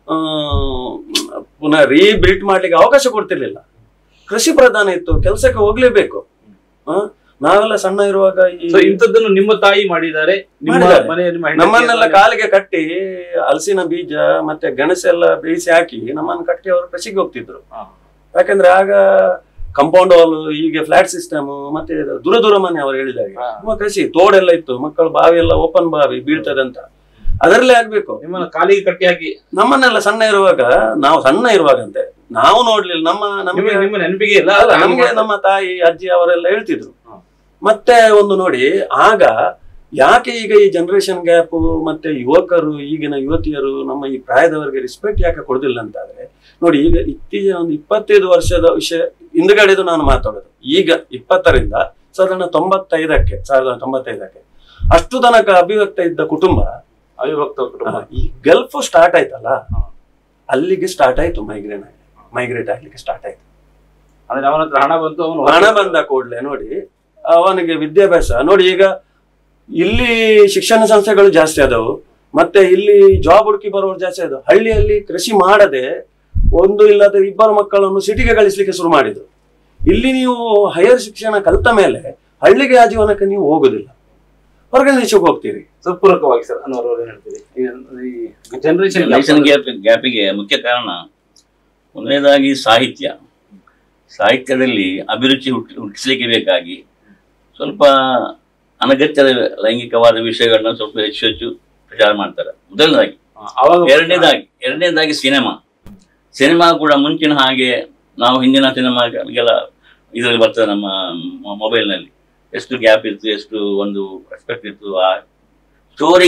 ಪುನಃ ರೀಬಿಲ್ಟ್ ಮಾಡ್ಲಿಕ್ಕೆ ಅವಕಾಶ ಕೊಡ್ತಿರ್ಲಿಲ್ಲ. ಕೃಷಿ ಪ್ರಧಾನ ಇತ್ತು, ಕೆಲಸಕ್ಕೆ ಹೋಗ್ಲೇಬೇಕು. ನಾವೆಲ್ಲ ಸಣ್ಣ ಇರುವಾಗ ಇಂಥದ್ದನ್ನು ನಿಮ್ಮ ತಾಯಿ ಮಾಡಿದ್ದಾರೆ. ನಮ್ಮನ್ನೆಲ್ಲ ಕಾಲಿಗೆ ಕಟ್ಟಿ ಹಲಸಿನ ಬೀಜ ಮತ್ತೆ ಗೆಣಸು ಎಲ್ಲ ಬೇಯಿಸಿ ಹಾಕಿ ನಮ್ಮನ್ನು ಕಟ್ಟಿ ಅವರು ಕೃಷಿಗೆ ಹೋಗ್ತಿದ್ರು. ಯಾಕಂದ್ರೆ ಆಗ ಕಂಪೌಂಡ್ ವಾಲ್, ಹೀಗೆ ಫ್ಲಾಟ್ ಸಿಸ್ಟಮ್, ಮತ್ತೆ ದೂರ ಮನೆ ಅವರು ಹೇಳಿದಾಗ ಕೃಷಿ ತೋಡೆಲ್ಲ ಇತ್ತು. ಮಕ್ಕಳು ಬಾವಿ ಎಲ್ಲ ಓಪನ್ ಬಾವಿ ಬೀಳ್ತದಂತ ಅದರಲ್ಲೇ ಆಗ್ಬೇಕು. ನಿಮ್ಮನ್ನ ಕಾಲಿಗೆ ಕಟ್ಟಿ ಹಾಕಿ ನಮ್ಮನ್ನೆಲ್ಲ ಸಣ್ಣ ಇರುವಾಗ, ನಾವು ಸಣ್ಣ ಇರುವಾಗಂತೆ ನಾವು ನೋಡ್ಲಿಲ್ಲ. ನಿಮ್ಮ ನೆನಪಿಗೆ ಇಲ್ಲ, ನಮ್ಗೆ ನಮ್ಮ ತಾಯಿ ಅಜ್ಜಿ ಅವರೆಲ್ಲ ಹೇಳ್ತಿದ್ರು. ಮತ್ತೆ ಒಂದು ನೋಡಿ, ಆಗ ಯಾಕೆ ಈಗ ಈ ಜನರೇಷನ್ ಗ್ಯಾಪ್ ಮತ್ತೆ ಯುವಕರು, ಈಗಿನ ಯುವತಿಯರು ನಮ್ಮ ಈ ಪ್ರಾಯದವರಿಗೆ ರೆಸ್ಪೆಕ್ಟ್ ಯಾಕೆ ಕೊಡುದಿಲ್ಲ ಅಂತಾದ್ರೆ ನೋಡಿ, ಈಗ ಇತ್ತೀಚಿನ ಒಂದು 25 ವರ್ಷದ ವಿಷಯ ಹಿಂದ್ಗಡೆದು ನಾನು ಮಾತಾಡೋದು. ಈಗ 20ರಿಂದ ಸಾಧಾರಣ 1995ಕ್ಕೆ ಅಷ್ಟು ತನಕ ಅವಿಭಕ್ತ ಇದ್ದ ಕುಟುಂಬ, ಈ ಗಲ್ಫ್ ಸ್ಟಾರ್ಟ್ ಆಯ್ತಲ್ಲ, ಅಲ್ಲಿಗೆ ಸ್ಟಾರ್ಟ್ ಆಯ್ತು ಮೈಗ್ರೇಟ್ ಆಗ್ಲಿಕ್ಕೆ ಸ್ಟಾರ್ಟ್ ಆಯ್ತು. ಅಂದ್ರೆ ಅವನ ಹತ್ರ ಹಣ ಬಂದ ಕೂಡಲೇ ನೋಡಿ ಅವನಿಗೆ ವಿದ್ಯಾಭ್ಯಾಸ ನೋಡಿ. ಈಗ ಇಲ್ಲಿ ಶಿಕ್ಷಣ ಸಂಸ್ಥೆಗಳು ಜಾಸ್ತಿ ಆದವು, ಮತ್ತೆ ಇಲ್ಲಿ ಜಾಬ್ ಹುಡುಕಿ ಬರೋರು ಜಾಸ್ತಿ ಆದವು. ಹಳ್ಳಿಯಲ್ಲಿ ಕೃಷಿ ಮಾಡದೆ ಒಂದು ಇಲ್ಲದ 2 ಮಕ್ಕಳನ್ನು ಸಿಟಿಗೆ ಕಳಿಸ್ಲಿಕ್ಕೆ ಶುರು ಮಾಡಿದ್ರು. ಇಲ್ಲಿ ನೀವು ಹೈಯರ್ ಶಿಕ್ಷಣ ಕಲಿತ ಮೇಲೆ ಹಳ್ಳಿಗೆ ಆ ಜೀವನಕ್ಕೆ ನೀವು ಹೋಗುದಿಲ್ಲ, ಹೊರಗಡೆ ದೇಶಕ್ಕೆ ಹೋಗ್ತೀರಿ. ಪೂರಕವಾಗಿ ಸರ್ ಅನ್ನೋರು ಹೇಳ್ತೀರಿ. ಜನರೇಷನ್ ಗ್ಯಾಪಿಗೆ ಮುಖ್ಯ ಕಾರಣ ಮೊದಲನೇದಾಗಿ ಸಾಹಿತ್ಯದಲ್ಲಿ ಅಭಿರುಚಿ ಹುಟ್ಟಿಸ್ಲಿಕ್ಕೆ ಬೇಕಾಗಿ ಸ್ವಲ್ಪ ಅನಗತ್ಯದ ಲೈಂಗಿಕವಾದ ವಿಷಯಗಳನ್ನ ಸ್ವಲ್ಪ ಹೆಚ್ಚು ಪ್ರಚಾರ ಮಾಡ್ತಾರೆ ಮೊದಲನೇದಾಗಿ. ಎರಡನೇದಾಗಿ ಸಿನಿಮಾ ಕೂಡ ಮುಂಚಿನ ಹಾಗೆ ನಾವು ಹಿಂದಿನ ಸಿನಿಮಾಗೆಲ್ಲ ಇದರಲ್ಲಿ ಬರ್ತದೆ ನಮ್ಮ ಮೊಬೈಲ್ನಲ್ಲಿ ಎಷ್ಟು ಗ್ಯಾಪ್ ಇತ್ತು, ಎಷ್ಟು ಒಂದು ರೆಸ್ಪೆಕ್ಟ್ ಇತ್ತು. ಆ ಸ್ಟೋರಿಗೆ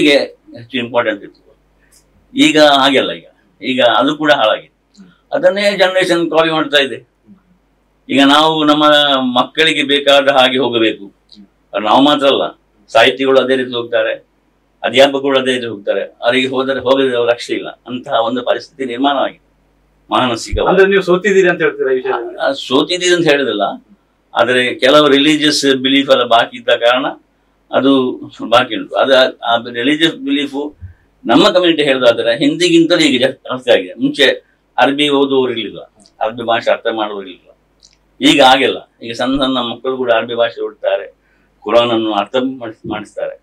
ಹೆಚ್ಚು ಇಂಪಾರ್ಟೆಂಟ್ ಇತ್ತು. ಈಗ ಹಾಗೆಲ್ಲ, ಈಗ ಅದು ಕೂಡ ಹಾಳಾಗಿದೆ. ಅದನ್ನೇ ಜನರೇಷನ್ ಕಾಪಿ ಮಾಡ್ತಾ ಇದೆ. ಈಗ ನಾವು ನಮ್ಮ ಮಕ್ಕಳಿಗೆ ಬೇಕಾದ ಹಾಗೆ ಹೋಗಬೇಕು. ನಾವು ಮಾತ್ರ ಅಲ್ಲ, ಸಾಹಿತಿಗಳು ಅದೇ ರೀತಿ ಹೋಗ್ತಾರೆ, ಅಧ್ಯಾಪಕರು ಅದೇ ರೀತಿ ಹೋಗ್ತಾರೆ. ಅವರಿಗೆ ಹೋಗದೆ ಅವ್ರ ರಕ್ಷೆ ಇಲ್ಲ. ಅಂತಹ ಒಂದು ಪರಿಸ್ಥಿತಿ ನಿರ್ಮಾಣವಾಗಿದೆ ಮಾನಸಿಕ. ಅಂದ್ರೆ ನೀವು ಸೋತಿದ್ದೀರಿ ಅಂತ ಹೇಳ್ತೀರಾ? ಈ ವಿಷಯದಲ್ಲಿ ಸೋತಿದ್ದೀರಿ ಅಂತ ಹೇಳುದಿಲ್ಲ, ಆದರೆ ಕೆಲವು ರಿಲಿಜಿಯಸ್ ಬಿಲೀಫ್ ಎಲ್ಲ ಬಾಕಿ ಇದ್ದ ಕಾರಣ ಅದು ಬಾಕಿ ಉಂಟು. ಅದು ಆ ರಿಲಿಜಿಯಸ್ ಬಿಲೀಫು ನಮ್ಮ ಕಮ್ಯುನಿಟಿ ಹೇಳೋದಾದ್ರೆ ಹಿಂದಿಗಿಂತಲೂ ಈಗ ಜಾಸ್ತಿ ಆಗಿದೆ. ಮುಂಚೆ ಅರಬಿ ಓದುವವರು ಇರಲಿಲ್ಲ, ಅರಬಿ ಭಾಷೆ ಅರ್ಥ ಮಾಡುವವರು ಇರಲಿಲ್ಲ. ಈಗ ಹಾಗೆಲ್ಲ, ಈಗ ಸಣ್ಣ ಸಣ್ಣ ಮಕ್ಕಳು ಕೂಡ ಅರಬಿ ಭಾಷೆ ಓಡ್ತಾರೆ, ಕುರಾನ್ ಅನ್ನು ಅರ್ಥ ಮಾಡಿಸ್ತಾರೆ.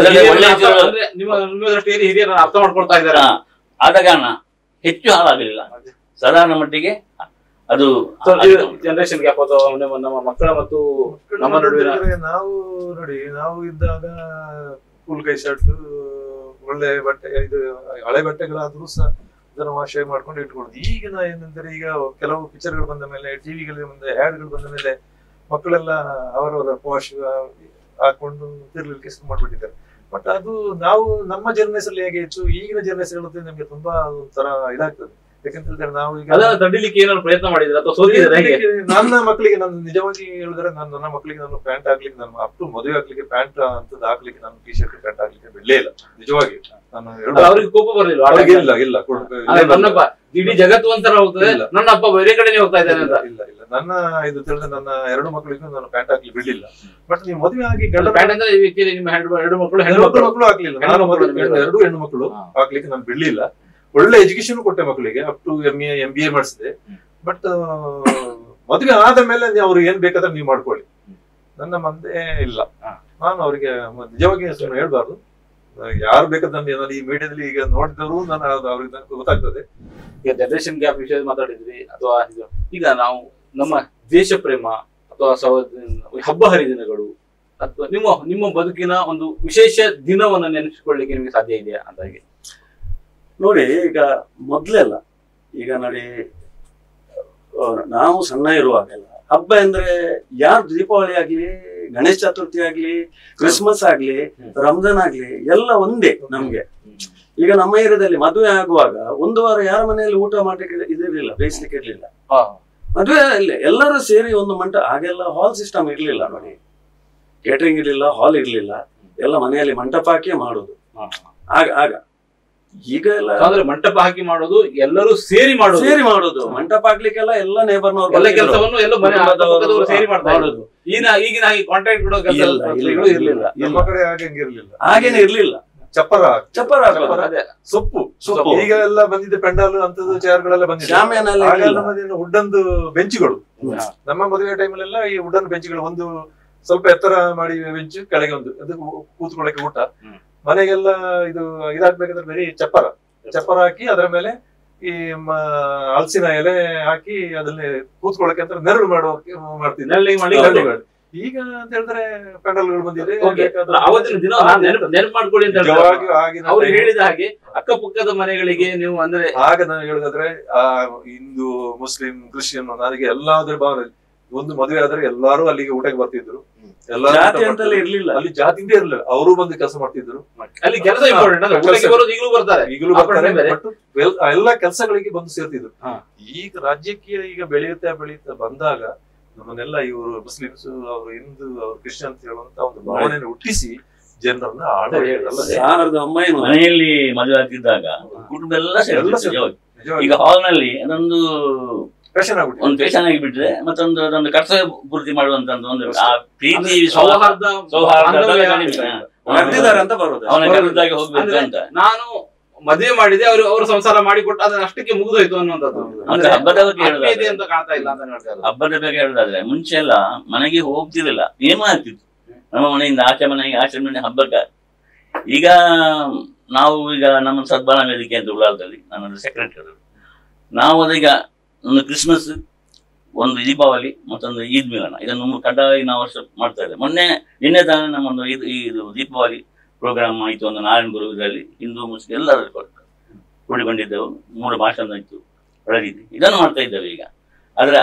ಹಿರಿಯರ ಅರ್ಥ ಮಾಡ್ಕೊಳ್ತಾ ಇದ್ದಾರೆ. ಆದ ಕಾರಣ ಹೆಚ್ಚು ಹಾಳಾಗಲಿಲ್ಲ, ಸಾಧಾರಣ ಮಟ್ಟಿಗೆ ಅದು ಜನರೇಷನ್ ಗ್ಯಾಪ್ ಅಥವಾ ನಮ್ಮ ಮಕ್ಕಳ ಮತ್ತು ನಮ್ಮ ನಡುವಿನ. ನಾವು ನೋಡಿ, ನಾವು ಇದ್ದಾಗ ಫುಲ್ ಕೈ ಶರ್ಟ್, ಒಳ್ಳೆ ಬಟ್ಟೆ, ಇದು ಹಳೆ ಬಟ್ಟೆಗಳಾದ್ರೂ ಸಹ ಅದನ್ನು ವಾಶ್ ಮಾಡ್ಕೊಂಡು ಇಟ್ಕೊಳ್ಳೋದು. ಈಗಿನ ಏನಂದ್ರೆ, ಈಗ ಕೆಲವು ಪಿಕ್ಚರ್ಗಳು ಬಂದ ಮೇಲೆ, ಟಿವಿಗಳ ಮುಂದೆ ಹ್ಯಾಡ್ಗಳು ಬಂದ ಮೇಲೆ ಮಕ್ಕಳೆಲ್ಲ ಅವರವರ ವಾಶ್ ಹಾಕೊಂಡು ತಿರ್ಲಿಕ್ಕೆ ಶುರು ಮಾಡ್ಬಿಟ್ಟಿದ್ದಾರೆ. ಬಟ್ ಅದು ನಾವು ನಮ್ಮ ಜನರೇಷನ್ ಹೇಗೆ ಇತ್ತು, ಈಗಿನ ಜನರೇಷನ್ ನಮ್ಗೆ ತುಂಬಾ ಒಂಥರ ಇದಾಗ್ತದೆ. ಯಾಕಂತ ಹೇಳಿದ್ರೆ ನಾವು ಈಗ ತಡಿಲಿಕ್ಕೆ ಏನಾದ್ರು ಪ್ರಯತ್ನ ಮಾಡಿದ್ರೆ ಅಥವಾ ಸೋತಿದ್ರೆ? ನನ್ನ ಮಕ್ಕಳಿಗೆ ನಾನು ನಿಜವಾಗಿ ಹೇಳಿದ್ರೆ, ನನ್ನ ಮಕ್ಕಳಿಗೆ ನಾನು ಪ್ಯಾಂಟ್ ಹಾಕ್ಲಿಕ್ಕೆ, ನಾನು ಅಪ್ ಟು ಮದುವೆ ಹಾಕ್ಲಿಕ್ಕೆ ಪ್ಯಾಂಟ್ ಅಂತದ್ದು ಹಾಕ್ಲಿಕ್ಕೆ, ನಾನು ಟಿ ಶರ್ಟ್ ಪ್ಯಾಂಟ್ ಹಾಕ್ಲಿಕ್ಕೆ ಬಿಡ್ಲೇ ಇಲ್ಲ ನಿಜವಾಗಿ. ನಾನು ಅವ್ರಿಗೆ ಕೋಪ ಬರಲಿಲ್ಲ? ನನ್ನಪ್ಪ ಇಡೀ ಜಗತ್ತು ಒಂಥರ ಹೋಗ್ತದೆ, ನನ್ನ ಅಪ್ಪ ಬೇರೆ ಕಡೆನೇ ಹೋಗ್ತಾ ಇದ್ದಾನೆ ಅಂತ. ಇಲ್ಲ ಇಲ್ಲ, ನನ್ನ ಇದು ತಿಳಿದ್ರೆ ನನ್ನ 2 ಮಕ್ಕಳಿಗೂ ನಾನು ಪ್ಯಾಂಟ್ ಹಾಕ್ಲಿಕ್ಕೆ ಬಿಡ್ಲಿಲ್ಲ. ಬಟ್ ನೀವು ಮದುವೆ ಆಗಿ ಪ್ಯಾಂಟ್ ಅಂದ್ರೆ ನಿಮ್ಮ 2 ಮಕ್ಕಳು ಹೆಣ್ಣು ಹಾಕ್ಲಿಲ್ಲ, ನಾನು 2 ಹೆಣ್ಣು ಮಕ್ಕಳು ಹಾಕ್ಲಿಕ್ಕೆ ನಾನು ಬಿಡ್ಲಿಲ್ಲ. ಒಳ್ಳೆ ಎಜುಕೇಶನ್ ಕೊಟ್ಟೆ ಮಕ್ಕಳಿಗೆ, ಅಪ್ ಟು MBA ಮಾಡಿಸಿದೆ. ಬಟ್ ಮದುವೆ ಆದ ಮೇಲೆ ಅವ್ರು ಏನ್ ಬೇಕಾದ್ರೆ ನೀವು ಮಾಡ್ಕೊಳ್ಳಿ, ನನ್ನ ಮುಂದೆ ಇಲ್ಲ. ನಾನು ಅವ್ರಿಗೆ ನಿಜವಾಗಿ ಹೇಳ್ಬಾರ್ದು, ಯಾರು ಬೇಕಾದ್ರೆ ನಾನು ಈ ಮೀಡಿಯಾದಲ್ಲಿ ಈಗ ನೋಡಿದವರು ನಾನು ಅವ್ರಿಗೆ ಗೊತ್ತಾಗ್ತದೆ. ಈಗ ಜನರೇಷನ್ ಗ್ಯಾಪ್ ವಿಷಯ ಮಾತಾಡಿದ್ವಿ, ಅಥವಾ ಈಗ ನಾವು ನಮ್ಮ ದೇಶ ಪ್ರೇಮ ಅಥವಾ ಹಬ್ಬ ಹರಿದಿನಗಳು ಅಥವಾ ನಿಮ್ಮ ಬದುಕಿನ ಒಂದು ವಿಶೇಷ ದಿನವನ್ನು ನೆನೆಸಿಕೊಳ್ಳಿಕ್ಕೆ ನಿಮಗೆ ಸಾಧ್ಯ ಇದೆಯಾ ಅಂತ? ಹಾಗೆ ನೋಡಿ, ಈಗ ಮೊದ್ಲೆಲ್ಲ, ಈಗ ನೋಡಿ, ನಾವು ಸಣ್ಣ ಇರುವಾಗೆಲ್ಲ ಹಬ್ಬ ಅಂದ್ರೆ ಯಾರು ದೀಪಾವಳಿ ಆಗ್ಲಿ, ಗಣೇಶ ಚತುರ್ಥಿ ಆಗ್ಲಿ, ಕ್ರಿಸ್ಮಸ್ ಆಗ್ಲಿ, ರಂಜಾನ್ ಆಗ್ಲಿ ಎಲ್ಲ ಒಂದೇ ನಮ್ಗೆ. ಈಗ ನಮ್ಮ ಏರಿಯಾದಲ್ಲಿ ಮದುವೆ ಆಗುವಾಗ 1 ವಾರ ಯಾರ ಮನೆಯಲ್ಲಿ ಊಟ ಮಾಡಲಿಕ್ಕೆ ಇದಿರ್ಲಿಲ್ಲ, ಬೇಯಿಸ್ಲಿಕ್ಕೆ ಇರ್ಲಿಲ್ಲ. ಮದುವೆ ಇಲ್ಲ, ಎಲ್ಲರೂ ಸೇರಿ ಒಂದು ಆಗೆಲ್ಲ ಹಾಲ್ ಸಿಸ್ಟಮ್ ಇರ್ಲಿಲ್ಲ ನೋಡಿ, ಕೇಟರಿಂಗ್ ಇರ್ಲಿಲ್ಲ, ಹಾಲ್ ಇರ್ಲಿಲ್ಲ, ಎಲ್ಲ ಮನೆಯಲ್ಲಿ ಮಂಟಪ ಹಾಕಿ ಮಾಡೋದು. ಆಗ ಈಗ ಎಲ್ಲ ಅಂದ್ರೆ ಮಂಟಪ ಹಾಕಿ ಮಾಡೋದು, ಎಲ್ಲರೂ ಸೇರಿ ಮಾಡೋದು. ಮಂಟಪ ಹಾಕ್ಲಿಕ್ಕೆಲ್ಲ ಎಲ್ಲ ನೇಬರ್ನವ್ರು ಎಲ್ಲ ಕೆಲಸವನ್ನು ಎಲ್ಲ ಸೇರಿ ಮಾಡೋದು. ಈಗಿನ ಹಾಗೆ ಕಾಂಟ್ರಾಕ್ಟ್ ಕೊಡೋ ಕೆಲಸ ಇರ್ಲಿಲ್ಲ, ನಮ್ಮ ಕಡೆ ಹಾಗೇನೆ ಇರ್ಲಿಲ್ಲ. ಚಪ್ಪರ ಸೊಪ್ಪು ಈಗ ಎಲ್ಲ ಬಂದಿದೆ, ಪೆಂಡಾಲ್ ಅಂತದ್ದು ಚೇರ್ಗಳೆಲ್ಲ ಬಂದಿದೆ. ವುಡ್ಡಂದು ಬೆಂಚುಗಳು, ನಮ್ಮ ಮದುವೆ ಟೈಮಲ್ಲೆಲ್ಲ ಈ ವುಡ್ಡನ್ ಬೆಂಚುಗಳು, ಒಂದು ಸ್ವಲ್ಪ ಎತ್ತರ ಮಾಡಿ ಬೆಂಚು, ಕೆಳಗೆ ಒಂದು ಅದು ಕೂತ್ಕೊಳ್ಳಕ್ಕೆ ಊಟ. ಮನೆಗೆಲ್ಲ ಇದು ಇದಾಗ್ಬೇಕಾದ್ರೆ ಬರೀ ಚಪ್ಪರ ಹಾಕಿ ಅದರ ಮೇಲೆ ಈ ಹಲಸಿನ ಎಲೆ ಹಾಕಿ ಅದನ್ನ ಕೂತ್ಕೊಳ್ಳಕ್ಕೆ ಅಂತ ನೆರಳು ಮಾಡ್ತಿದ್ದೆ. ಈಗ ಅಂತ ಹೇಳಿದ್ರೆ ಪೆಂಡಲ್ಗಳು ಬಂದಿದೆ. ಅವತ್ತಿನ ದಿನ ನೆನಪು ಮಾಡ್ಕೊಳ್ಳಿ ಅಂತ ಅವ್ರು ಹೇಳಿದ ಹಾಗೆ ಅಕ್ಕಪಕ್ಕದ ಮನೆಗಳಿಗೆ ನೀವು ಅಂದ್ರೆ, ಆಗ ನಾನು ಹೇಳುದಾದ್ರೆ ಹಿಂದೂ, ಮುಸ್ಲಿಂ, ಕ್ರಿಶ್ಚಿಯನ್, ನನಗೆ ಎಲ್ಲಾದ್ರ ಭಾವನೆ. ಒಂದು ಮದುವೆ ಆದ್ರೆ ಎಲ್ಲಾರು ಅಲ್ಲಿಗೆ ಊಟಕ್ಕೆ ಬರ್ತಿದ್ರು. ಇರ್ಲಿಲ್ಲ, ಅಲ್ಲಿ ಜಾತಿಂದೇ ಇರ್ಲಿಲ್ಲ, ಅವರು ಬಂದು ಕೆಲಸ ಮಾಡ್ತಿದ್ರು. ಅಲ್ಲಿ ಕೆಲಸ ಈಗಲೂ ಬರ್ತಾರೆ. ಎಲ್ಲ ಕೆಲಸಗಳಿಗೆ ಬಂದು ಸೇರ್ತಿದ್ರು. ಈಗ ರಾಜ್ಯಕ್ಕೆ ಈಗ ಬೆಳೆಯುತ್ತಾ ಬಂದಾಗ ನಮ್ಮನ್ನೆಲ್ಲ ಇವರು ಮುಸ್ಲಿಮ್ಸ್, ಅವರು ಹಿಂದೂ, ಅವರು ಕ್ರಿಶ್ಚಿಯನ್ ಅಂತ ಹೇಳುವಂತ ಒಂದು ಭಾವನೆಯನ್ನು ಹುಟ್ಟಿಸಿ ಜನರನ್ನ ಮನೆಯಲ್ಲಿ ಮದುವೆ ಆಗ್ತಿದ್ದಾಗ ಕುಟುಂಬ ಎಲ್ಲ ಈಗ ಹಾಲ್ ನಲ್ಲಿ ಅದೊಂದು ಒಂದು ಫೇಷನ್ ಆಗಿಬಿಟ್ರೆ, ಮತ್ತೊಂದು ಅದೊಂದು ಕರ್ತವ್ಯ ಪೂರ್ತಿ ಮಾಡುವಂತ ಒಂದು ಪ್ರೀತಿ ಸೌಹಾರ್ದ ಅವನ ಕರೆದಾಗಿ ಹೋಗ್ಬೇಕು ಅಂತ. ನಾನು ಮದುವೆ ಮಾಡಿದೆ, ಅವ್ರ ಸಂಸಾರ ಮಾಡಿಕೊಟ್ಟು ಅದನ್ನ ಅಷ್ಟಕ್ಕೆ ಮುಗಿದೋಯ್ತು ಅನ್ನುವಂಥದ್ದು. ಮತ್ತೆ ಹಬ್ಬದ ಬಗ್ಗೆ ಹೇಳುದಾದ್ರೆ, ಅಂತ ಕಾಣ್ತಾ ಇಲ್ಲ ಅಂತ ಹೇಳ್ತಾರೆ. ಹಬ್ಬದ ಬಗ್ಗೆ ಹೇಳುದಾದ್ರೆ ಮುಂಚೆ ಎಲ್ಲ ಮನೆಗೆ ಹೋಗ್ತಿರ್ಲಿಲ್ಲ, ನೇಮ ಆಗ್ತಿತ್ತು. ನಮ್ಮ ಮನೆಯಿಂದ ಆಚೆ ಮನೆ ಹಬ್ಬಕ್ಕೆ. ಈಗ ನಾವು ಈಗ ನಮ್ಮ ಸದ್ಭಾವನಾ ವೇದಿಕೆ ಅಂತ ಉಳ್ಳಾಲದಲ್ಲಿ ನನ್ನ ಸೆಕ್ರೆಟರಿ, ನಾವು ಅದೀಗ ಒಂದು ಕ್ರಿಸ್ಮಸ್, ಒಂದು ದೀಪಾವಳಿ, ಮತ್ತೊಂದು ಈದ್ ಮಿಲನ, ಇದನ್ನು ಕಡ್ಡಾಯ ನಾವು ವರ್ಷ ಮಾಡ್ತಾ ಇದ್ದೇವೆ. ನಿನ್ನೆ ತಾನೇ ನಮ್ಮೊಂದು ಇದು ದೀಪಾವಳಿ ಪ್ರೋಗ್ರಾಮ್ ಆಯಿತು, ಒಂದು ನಾರಾಯಣ ಗುರು, ಇದರಲ್ಲಿ ಹಿಂದೂ ಮುಸ್ಲಿಂ ಎಲ್ಲರೂ ಕೂಡಿಕೊಂಡಿದ್ದೆವು. 3 ಭಾಷಣ ಇತ್ತು, ಒಳಗಿದೆ, ಇದನ್ನು ಮಾಡ್ತಾ ಇದ್ದೇವೆ ಈಗ. ಆದ್ರೆ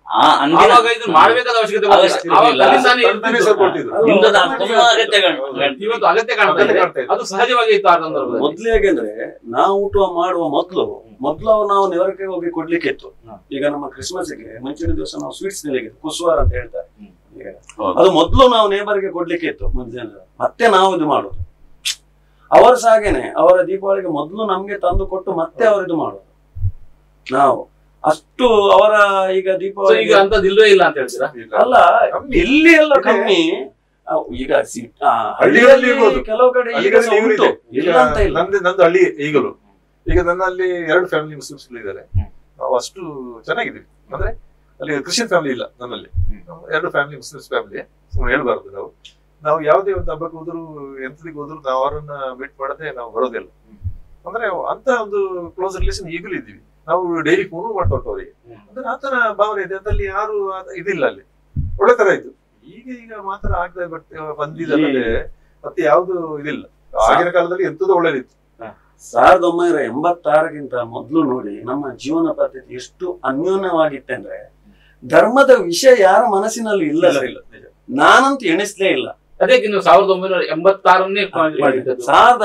ಆ ಅಂದಿನ ಆವಾಗ ಇದನ್ನ ಮಾಡಬೇಕಾದ ಅವಶ್ಯಕತೆ ಅವಶ್ಯಕತೆ ಆವಾಗ ಇಲ್ಲ. ತನ್ನಿಂತಾನೇ ತಂದೆನೇ ಇರ್ತಿತ್ತು. ಸ್ವಲ್ಪ ಕೊಟ್ಟಿದ್ರು. ಇಂಥದ್ದು ತುಂಬಾ ಅಗತ್ಯ ಇವತ್ತು ಅಗತ್ಯ ಕಾಣ್ತಾ ಇದೆ. ಅದು ಸಹಜವಾಗಿ ಇತ್ತು ಆ ಸಂದರ್ಭದಲ್ಲಿ. ಮೊದ್ಲು ಹೇಗೆಂದ್ರೆ ನಾವು ಊಟ ಮಾಡುವ ಮೊದ್ಲು ನಾವು ನೆವರಕ್ಕೆ ಹೋಗಿ ಕೊಡ್ಲಿಕ್ಕೆ ಇತ್ತು. ಈಗ ನಮ್ಮ ಕ್ರಿಸ್ಮಸ್ಗೆ ಮುಂಚಿನ ದಿವಸ ನಾವು ಸ್ವೀಟ್ಸ್ ನಿಲ್ಲಿಗೆ ಕುಸುವಾರ ಅಂತ ಹೇಳ್ತಾರೆ. ಈಗ ಅದು ಮೊದ್ಲು ನಾವು ನೇಬರ್ಗೆ ಕೊಡ್ಲಿಕ್ಕೆ ಇತ್ತು ಮಧ್ಯಾಹ್ನ, ಮತ್ತೆ ನಾವು ಇದು ಮಾಡೋದು. ಅವರು ಸಹ ಹಾಗೇನೆ, ಅವರ ದೀಪಾವಳಿಗೆ ಮೊದ್ಲು ನಮ್ಗೆ ತಂದು ಕೊಟ್ಟು ಮತ್ತೆ ಅವರು ಇದು ಮಾಡೋದು. ನಾವು ಅಷ್ಟು ಅವರ ಈಗ ದೀಪಾವಳಿ ಈಗ ಅಂತದ್ದು ಇಲ್ವೇ ಇಲ್ಲ ಅಂತ ಹೇಳ್ತೀರಾ? ಅಲ್ಲ, ಇಲ್ಲಿ ಎಲ್ಲ ಕಮ್ಮಿ. ಈಗ ಹಳ್ಳಿಯಲ್ಲಿ ಕೆಲವು ಕಡೆ ಈಗ ಸಹ ಉಂಟು, ಇಲ್ಲ ಅಂತ ಇಲ್ಲ. ನಂದು ಹಳ್ಳಿ ಈಗಲೂ. ಈಗ ನನ್ನಲ್ಲಿ 2 ಫ್ಯಾಮಿಲಿ ಮುಸ್ಲಿಮ್ಸ್ ಇದ್ದಾರೆ. ನಾವು ಅಷ್ಟು ಚೆನ್ನಾಗಿದ್ದೀವಿ. ಅಂದ್ರೆ ಅಲ್ಲಿ ಕ್ರಿಶ್ಚಿಯನ್ ಫ್ಯಾಮಿಲಿ ಇಲ್ಲ ನನ್ನಲ್ಲಿ. 2 ಫ್ಯಾಮಿಲಿ ಮುಸ್ಲಿಮ್ಸ್ ಫ್ಯಾಮಿಲಿ. ಹೇಳ್ಬಾರ್ದು ನಾವು ಯಾವುದೇ ಒಂದು ಹಬ್ಬಕ್ಕೆ ಹೋದ್ರು ಎಂತದಿಗೆ ಹೋದ್ರು ನಾವು ಅವರನ್ನ ಮೀಟ್ ಮಾಡದೆ ನಾವು ಬರೋದಿಲ್ಲ. ಅಂದ್ರೆ ಅಂತ ಒಂದು ಕ್ಲೋಸ್ ರಿಲೇಷನ್ ಈಗಲೂ ಇದ್ದೀವಿ. ನಾವು ಡೈಲಿ ಫೋನ್ ಮಾಡ್ತಾ ಅವರಿಗೆ. ಅಂದ್ರೆ ಆತರ ಭಾವನೆ ಇದೆ. ಅದ್ರಲ್ಲಿ ಯಾರು ಇದಿಲ್ಲ, ಅಲ್ಲಿ ಒಳ್ಳೆ ತರ ಇತ್ತು. ಈಗ ಮಾತ್ರ ಆಗ್ತಾ ಬಂದಿದ್ದಲ್ಲದೆ ಮತ್ತೆ ಯಾವ್ದು ಇದಿಲ್ಲ. ಆಗಿನ ಕಾಲದಲ್ಲಿ ಎಂತದ್ದು ಒಳ್ಳೇದಿತ್ತು. 1986ಗಿಂತ ಮೊದಲು ನೋಡಿ ನಮ್ಮ ಜೀವನ ಪದ್ಧತಿ ಎಷ್ಟು ಅನ್ಯೋನ್ಯವಾಗಿತ್ತಂದ್ರೆ ಧರ್ಮದ ವಿಷಯ ಯಾರ ಮನಸ್ಸಿನಲ್ಲಿ ಇಲ್ಲ. ನಾನಂತೂ ಎಣಿಸ್ಲೇ ಇಲ್ಲ. ಅದಕ್ಕೆ ನೀವು 1986ನೇ ಮಾಡಿದ್ದದ್ದು.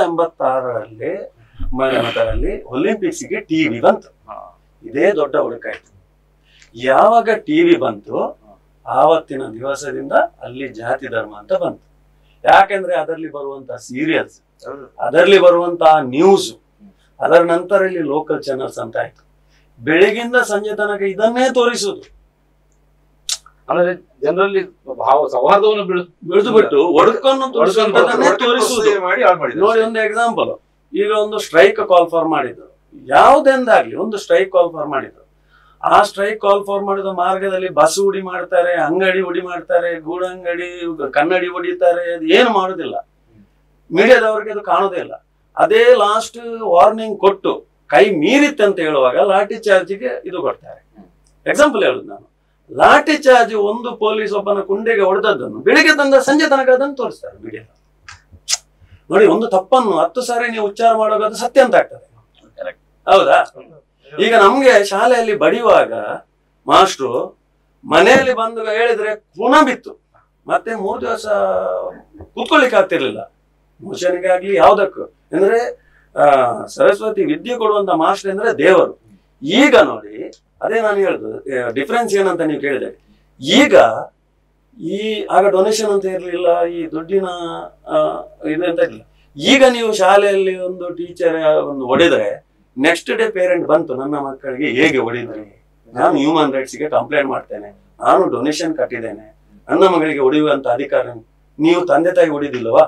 1986ರಲ್ಲಿ ಒಲಿಂಪಿಕ್ಸ್ಗೆ ಟಿವಿ ಬಂತು. ಇದೇ ದೊಡ್ಡ ಹುಡುಕಾಯ್ತು. ಯಾವಾಗ ಟಿವಿ ಬಂತು ಆವತ್ತಿನ ದಿವಸದಿಂದ ಅಲ್ಲಿ ಜಾತಿ ಧರ್ಮ ಅಂತ ಬಂತು. ಯಾಕೆಂದ್ರೆ ಅದರಲ್ಲಿ ಬರುವಂತ ಸೀರಿಯಲ್ಸ್, ಅದರಲ್ಲಿ ಬರುವಂತಹ ನ್ಯೂಸ್, ಅದರ ನಂತರ ಇಲ್ಲಿ ಲೋಕಲ್ ಚಾನಲ್ಸ್ ಅಂತ ಆಯ್ತು. ಬೆಳಗಿಂದ ಸಂಜೆ ತನಕ ಇದನ್ನೇ ತೋರಿಸುದು. ಅಂದ್ರೆ ಜನರಲ್ಲಿ ಭಾವ ಸೌಹಾರ್ದವನ್ನು ಬಿಡಿದು ಬಿಟ್ಟು ಒಡಕನ್ನು ತೋರಿಸುವುದು. ನೋಡಿ, ಒಂದು ಎಕ್ಸಾಂಪಲ್, ಈಗ ಒಂದು ಸ್ಟ್ರೈಕ್ ಕಾಲ್ ಫಾರ್ ಮಾಡಿದ್ರು. ಯಾವುದೆಂದಾಗ್ಲಿ ಒಂದು ಸ್ಟ್ರೈಕ್ ಕಾಲ್ ಫಾರ್ ಮಾಡಿದ್ರು. ಆ ಸ್ಟ್ರೈಕ್ ಕಾಲ್ ಫಾರ್ ಮಾಡಿದ ಮಾರ್ಗದಲ್ಲಿ ಬಸ್ ಉಡಿ ಮಾಡ್ತಾರೆ, ಅಂಗಡಿ ಉಡಿ ಮಾಡ್ತಾರೆ, ಗೂಡಂಗಡಿ ಕನ್ನಡಿ ಹೊಡಿತಾರೆ. ಅದು ಏನು ಮಾಡುದಿಲ್ಲ, ಮೀಡಿಯಾದವ್ರಿಗೆ ಅದು ಕಾಣೋದೇ ಇಲ್ಲ. ಅದೇ ಲಾಸ್ಟ್ ವಾರ್ನಿಂಗ್ ಕೊಟ್ಟು ಕೈ ಮೀರಿತ್ತಂತ ಹೇಳುವಾಗ ಲಾಠಿ ಚಾರ್ಜಿಗೆ ಇದು ಕೊಡ್ತಾರೆ. ಎಕ್ಸಾಂಪಲ್ ಹೇಳುದು ನಾನು, ಲಾಠಿ ಚಾರ್ಜ್ ಒಂದು ಪೊಲೀಸ್ ಒಬ್ಬನ ಕುಂಡೆಗೆ ಹೊಡೆದದ್ದನ್ನು ಬೆಳಿಗ್ಗೆ ತಂದ ಸಂಜೆ ತನಕ ಅದನ್ನು ತೋರಿಸ್ತಾರೆ ಮೀಡಿಯಾ. ನೋಡಿ, ಒಂದು ತಪ್ಪನ್ನು 10 ಸಾರಿ ನೀವು ಉಚ್ಚಾರ ಮಾಡುವಾಗ ಅದು ಸತ್ಯ ಅಂತ ಆಗ್ತದೆ. ಹೌದಾ? ಈಗ ನಮ್ಗೆ ಶಾಲೆಯಲ್ಲಿ ಬಡಿಯುವಾಗ ಮಾಸ್ಟ್ರು ಮನೆಯಲ್ಲಿ ಬಂದು ಹೇಳಿದ್ರೆ ಗುಣ ಬಿತ್ತು, ಮತ್ತೆ 3 ದಿವಸ ಕೂತ್ಕೊಳ್ಳಿಕ್ಕೆ ಆಗ್ತಿರ್ಲಿಲ್ಲ. ಮೋಷನ್ಗೆ ಆಗ್ಲಿ ಯಾವ್ದಕ್ಕೂ. ಅಂದ್ರೆ ಸರಸ್ವತಿ ವಿದ್ಯೆ ಕೊಡುವಂತ ಮಾಸ್ಟರ್ ಅಂದ್ರೆ ದೇವರು. ಈಗ ನೋಡಿ, ಅದೇ ನಾನು ಹೇಳುದು ಡಿಫ್ರೆನ್ಸ್ ಏನಂತ ನೀವು ಕೇಳಿದೆ. ಈಗ ಆಗ ಡೊನೇಷನ್ ಅಂತ ಇರ್ಲಿಲ್ಲ, ಈ ದುಡ್ಡಿನ ಇದಂತ ಇರಲಿಲ್ಲ. ಈಗ ನೀವು ಶಾಲೆಯಲ್ಲಿ ಒಂದು ಟೀಚರ್ ಒಂದು ಹೊಡೆದ್ರೆ ನೆಕ್ಸ್ಟ್ ಡೇ ಪೇರೆಂಟ್ ಬಂತು, ನನ್ನ ಮಕ್ಕಳಿಗೆ ಹೇಗೆ ಹೊಡಿದ್ರಿ, ನಾನು ಹ್ಯೂಮನ್ ರೈಟ್ಸ್ಗೆ ಕಂಪ್ಲೇಂಟ್ ಮಾಡ್ತೇನೆ, ನಾನು ಡೊನೇಷನ್ ಕಟ್ಟಿದ್ದೇನೆ, ನನ್ನ ಮಗಳಿಗೆ ಹೊಡೆಯುವಂತ ಅಧಿಕಾರ ನೀವು ತಂದೆ ತಾಯಿ ಹೊಡಿದಿಲ್ಲವಾ?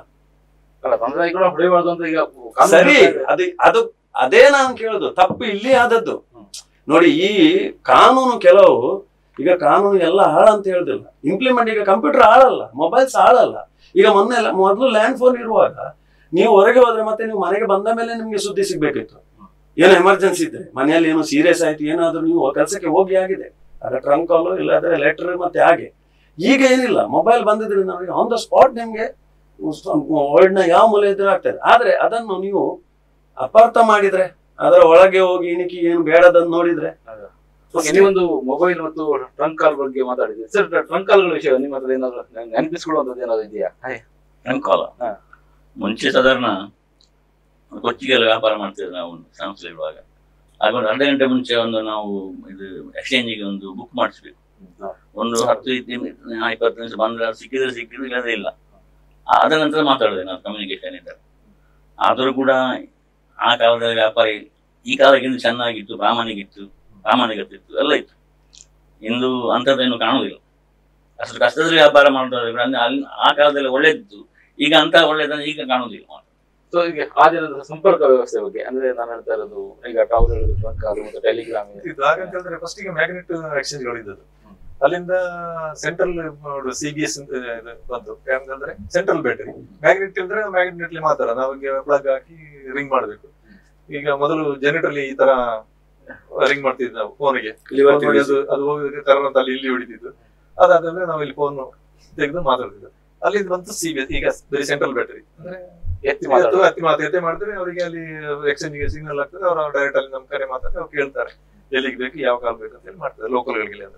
ಸರಿ, ಅದೇ ನಾನು ಕೇಳುದು. ತಪ್ಪು ಇಲ್ಲಿ ಆದದ್ದು. ನೋಡಿ, ಈ ಕಾನೂನು ಕೆಲವು, ಈಗ ಕಾನೂನು ಎಲ್ಲ ಹಾಳಂತ ಹೇಳುದಿಲ್ಲ. ಇಂಪ್ಲಿಮೆಂಟ್, ಈಗ ಕಂಪ್ಯೂಟರ್ ಹಾಳಲ್ಲ, ಮೊಬೈಲ್ಸ್ ಹಾಳಲ್ಲ. ಈಗ ಮೊದಲು ಲ್ಯಾಂಡ್ ಫೋನ್ ಇರುವಾಗ ನೀವು ಹೊರಗೆ ಹೋದ್ರೆ ಮತ್ತೆ ನೀವು ಮನೆಗೆ ಬಂದ ಮೇಲೆ ನಿಮ್ಗೆ ಸುದ್ದಿ ಸಿಗ್ಬೇಕಿತ್ತು. ಏನೋ ಎಮರ್ಜೆನ್ಸಿ ಇದ್ರೆ, ಮನೆಯಲ್ಲಿ ಏನೋ ಸೀರಿಯಸ್ ಆಯ್ತು, ಏನಾದ್ರೂ ನೀವು ಕೆಲಸಕ್ಕೆ ಹೋಗಿ ಆಗಿದೆ, ಅದ್ರ ಟ್ರಂಕ್ ಕಾಲು ಇಲ್ಲಾದ್ರೆ ಲೆಟರ್ ಮತ್ತೆ ಹಾಗೆ. ಈಗ ಏನಿಲ್ಲ, ಮೊಬೈಲ್ ಬಂದಿದ್ರಿಂದ ಆನ್ ದ ಸ್ಪಾಟ್ ನಿಮ್ಗೆ ವರ್ಲ್ಡ್ನ ಯಾವ ಮೂಲೆ ಇದ್ರೆ ಆಗ್ತದೆ. ಆದ್ರೆ ಅದನ್ನು ನೀವು ಅಪಾರ್ಥ ಮಾಡಿದ್ರೆ, ಅದರ ಒಳಗೆ ಹೋಗಿ ಇಣಿಕಿ ಏನು ಬೇಡದನ್ನು ನೋಡಿದ್ರೆ. ನೀವೊಂದು ಮೊಬೈಲ್ ಮತ್ತು ಟ್ರಂಕ್ ಕಾಲ್ ಬಗ್ಗೆ ಮಾತಾಡಿದ್ರಿ ಸರ್. ಟ್ರಂಕ್ ಕಾಲ್ಗಳ ವಿಷಯ ನಿಮ್ಮ ಹತ್ರ ಏನಾದ್ರು ನೆನಪಿಸ್ಕೊಳ್ಳುವಂಥದ್ದು ಏನಾದ್ರು ಇದೆಯಾ? ಟ್ರಂಕ್ ಕಾಲ್ ಮುಂಚೆ ಸಾಧಾರಣ ಕೊಚ್ಚಿಗೆಲ್ಲ ವ್ಯಾಪಾರ ಮಾಡ್ತಿದ್ವಿ ನಾವು ಸಂಸ್ಥೆಗಳಿರುವಾಗ. ಆಗ ಒಂದು ಅರ್ಧ ಗಂಟೆ ಮುಂಚೆ ಒಂದು ನಾವು ಇದು ಎಕ್ಸ್ಚೇಂಜಿಗೆ ಒಂದು ಬುಕ್ ಮಾಡಿಸ್ಬೇಕು. ಒಂದು 10-20 ನಿಮಿಷ ಬಂದ್ರೆ ಸಿಕ್ಕಿದ್ರೆ ಇಲ್ಲದ್ರೆ ಇಲ್ಲ. ಅದ ನಂತರ ಮಾತಾಡಿದೆ ನಾನು, ಕಮ್ಯುನಿಕೇಶನ್ ಇದ್ದಾರೆ. ಆದರೂ ಕೂಡ ಆ ಕಾಲದಲ್ಲಿ ವ್ಯಾಪಾರ ಈ ಕಾಲಕ್ಕಿಂತ ಚೆನ್ನಾಗಿತ್ತು, ಪ್ರಾಮಾಣಿಕತೆ ಇತ್ತು, ಎಲ್ಲ ಇತ್ತು. ಇಂದು ಅಂಥದ್ದೇನು ಕಾಣುವುದಿಲ್ಲ. ಅಷ್ಟು ಕಷ್ಟದಲ್ಲಿ ವ್ಯಾಪಾರ ಮಾಡೋದಾದ್ರೆ ಅಲ್ಲಿ ಆ ಕಾಲದಲ್ಲಿ ಒಳ್ಳೇದಿತ್ತು. ಈಗ ಅಂತ ಒಳ್ಳೇದನ್ನು ಈಗ ಕಾಣುವುದಿಲ್ಲ. ಸೊ ಈಗ ಆ ದಿನದ ಸಂಪರ್ಕ ವ್ಯವಸ್ಥೆ ಬಗ್ಗೆ ಅಂದ್ರೆ ನಾನು ಹೇಳ್ತಾ ಇರೋದು, ಈಗ ಟಾವರ್ ಹೇಳುದು, ಟ್ರಂಕ್ ಕಾಲ್ ಮತ್ತು ಟೆಲಿಗ್ರಾಮ್. ಹಾಗಂತ ಹೇಳಿದ್ರೆ ಫಸ್ಟ್ ಈಗ ಮ್ಯಾಗ್ನೆಟ್ ಎಕ್ಸ್ಚೇಂಜ್ಗಳು ಇದ್ದದ್ದು. ಅಲ್ಲಿಂದ ಸೆಂಟ್ರಲ್ CBS ಬಂತು. ಅಂದ್ರೆ ಸೆಂಟ್ರಲ್ ಬ್ಯಾಟರಿ. ಮ್ಯಾಗ್ನೆಟ್ ಅಂದ್ರೆ ಮ್ಯಾಗ್ನೆಟ್ ಮಾತ್ರ ನಾವಿಗೆ ಪ್ಲಗ್ ಹಾಕಿ ರಿಂಗ್ ಮಾಡ್ಬೇಕು. ಈಗ ಮೊದಲು ಜನರೇಟರ್ಲಿ ಈ ತರ ರಿಂಗ್ ಮಾಡ್ತಿದ್ವಿ ನಾವು ಫೋನ್ಗೆ. ಅದು ಹೋಗಿ ಕರೆಂಟ್ ಅಲ್ಲಿ ಇಲ್ಲಿ ಹೊಡಿತಿದ್ದು. ಅದಾದ್ಮೇಲೆ ನಾವು ಇಲ್ಲಿ ಫೋನ್ ತೆಗೆದು ಮಾತಾಡ್ತಿದ್ವಿ. ಅಲ್ಲಿಂದ ಬಂತು CBS. ಈಗ ಬರೀ ಸೆಂಟ್ರಲ್ ಬ್ಯಾಟರಿ ಅಂದ್ರೆ ಎತ್ತಿ ಮಾಡಿದ್ರೆ ಅವರಿಗೆ ಅಲ್ಲಿ ಎಕ್ಸ್ಚೇಂಜ್ಗೆ ಸಿಗ್ನಲ್ ಆಗ್ತದೆ. ಅವರು ಡೈರೆಕ್ಟ್ ಅಲ್ಲಿ ನಮ್ ಕರೆ ಮಾತಾಡಿ ಅವ್ರು ಕೇಳ್ತಾರೆ ಎಲ್ಲಿಗೆ ಬೇಕು, ಯಾವ ಕಾಲ್ ಬೇಕು ಅಂತ ಹೇಳಿ ಮಾಡ್ತಾರೆ ಲೋಕಲ್ಗಳಿಗೆ. ಅಂದ್ರೆ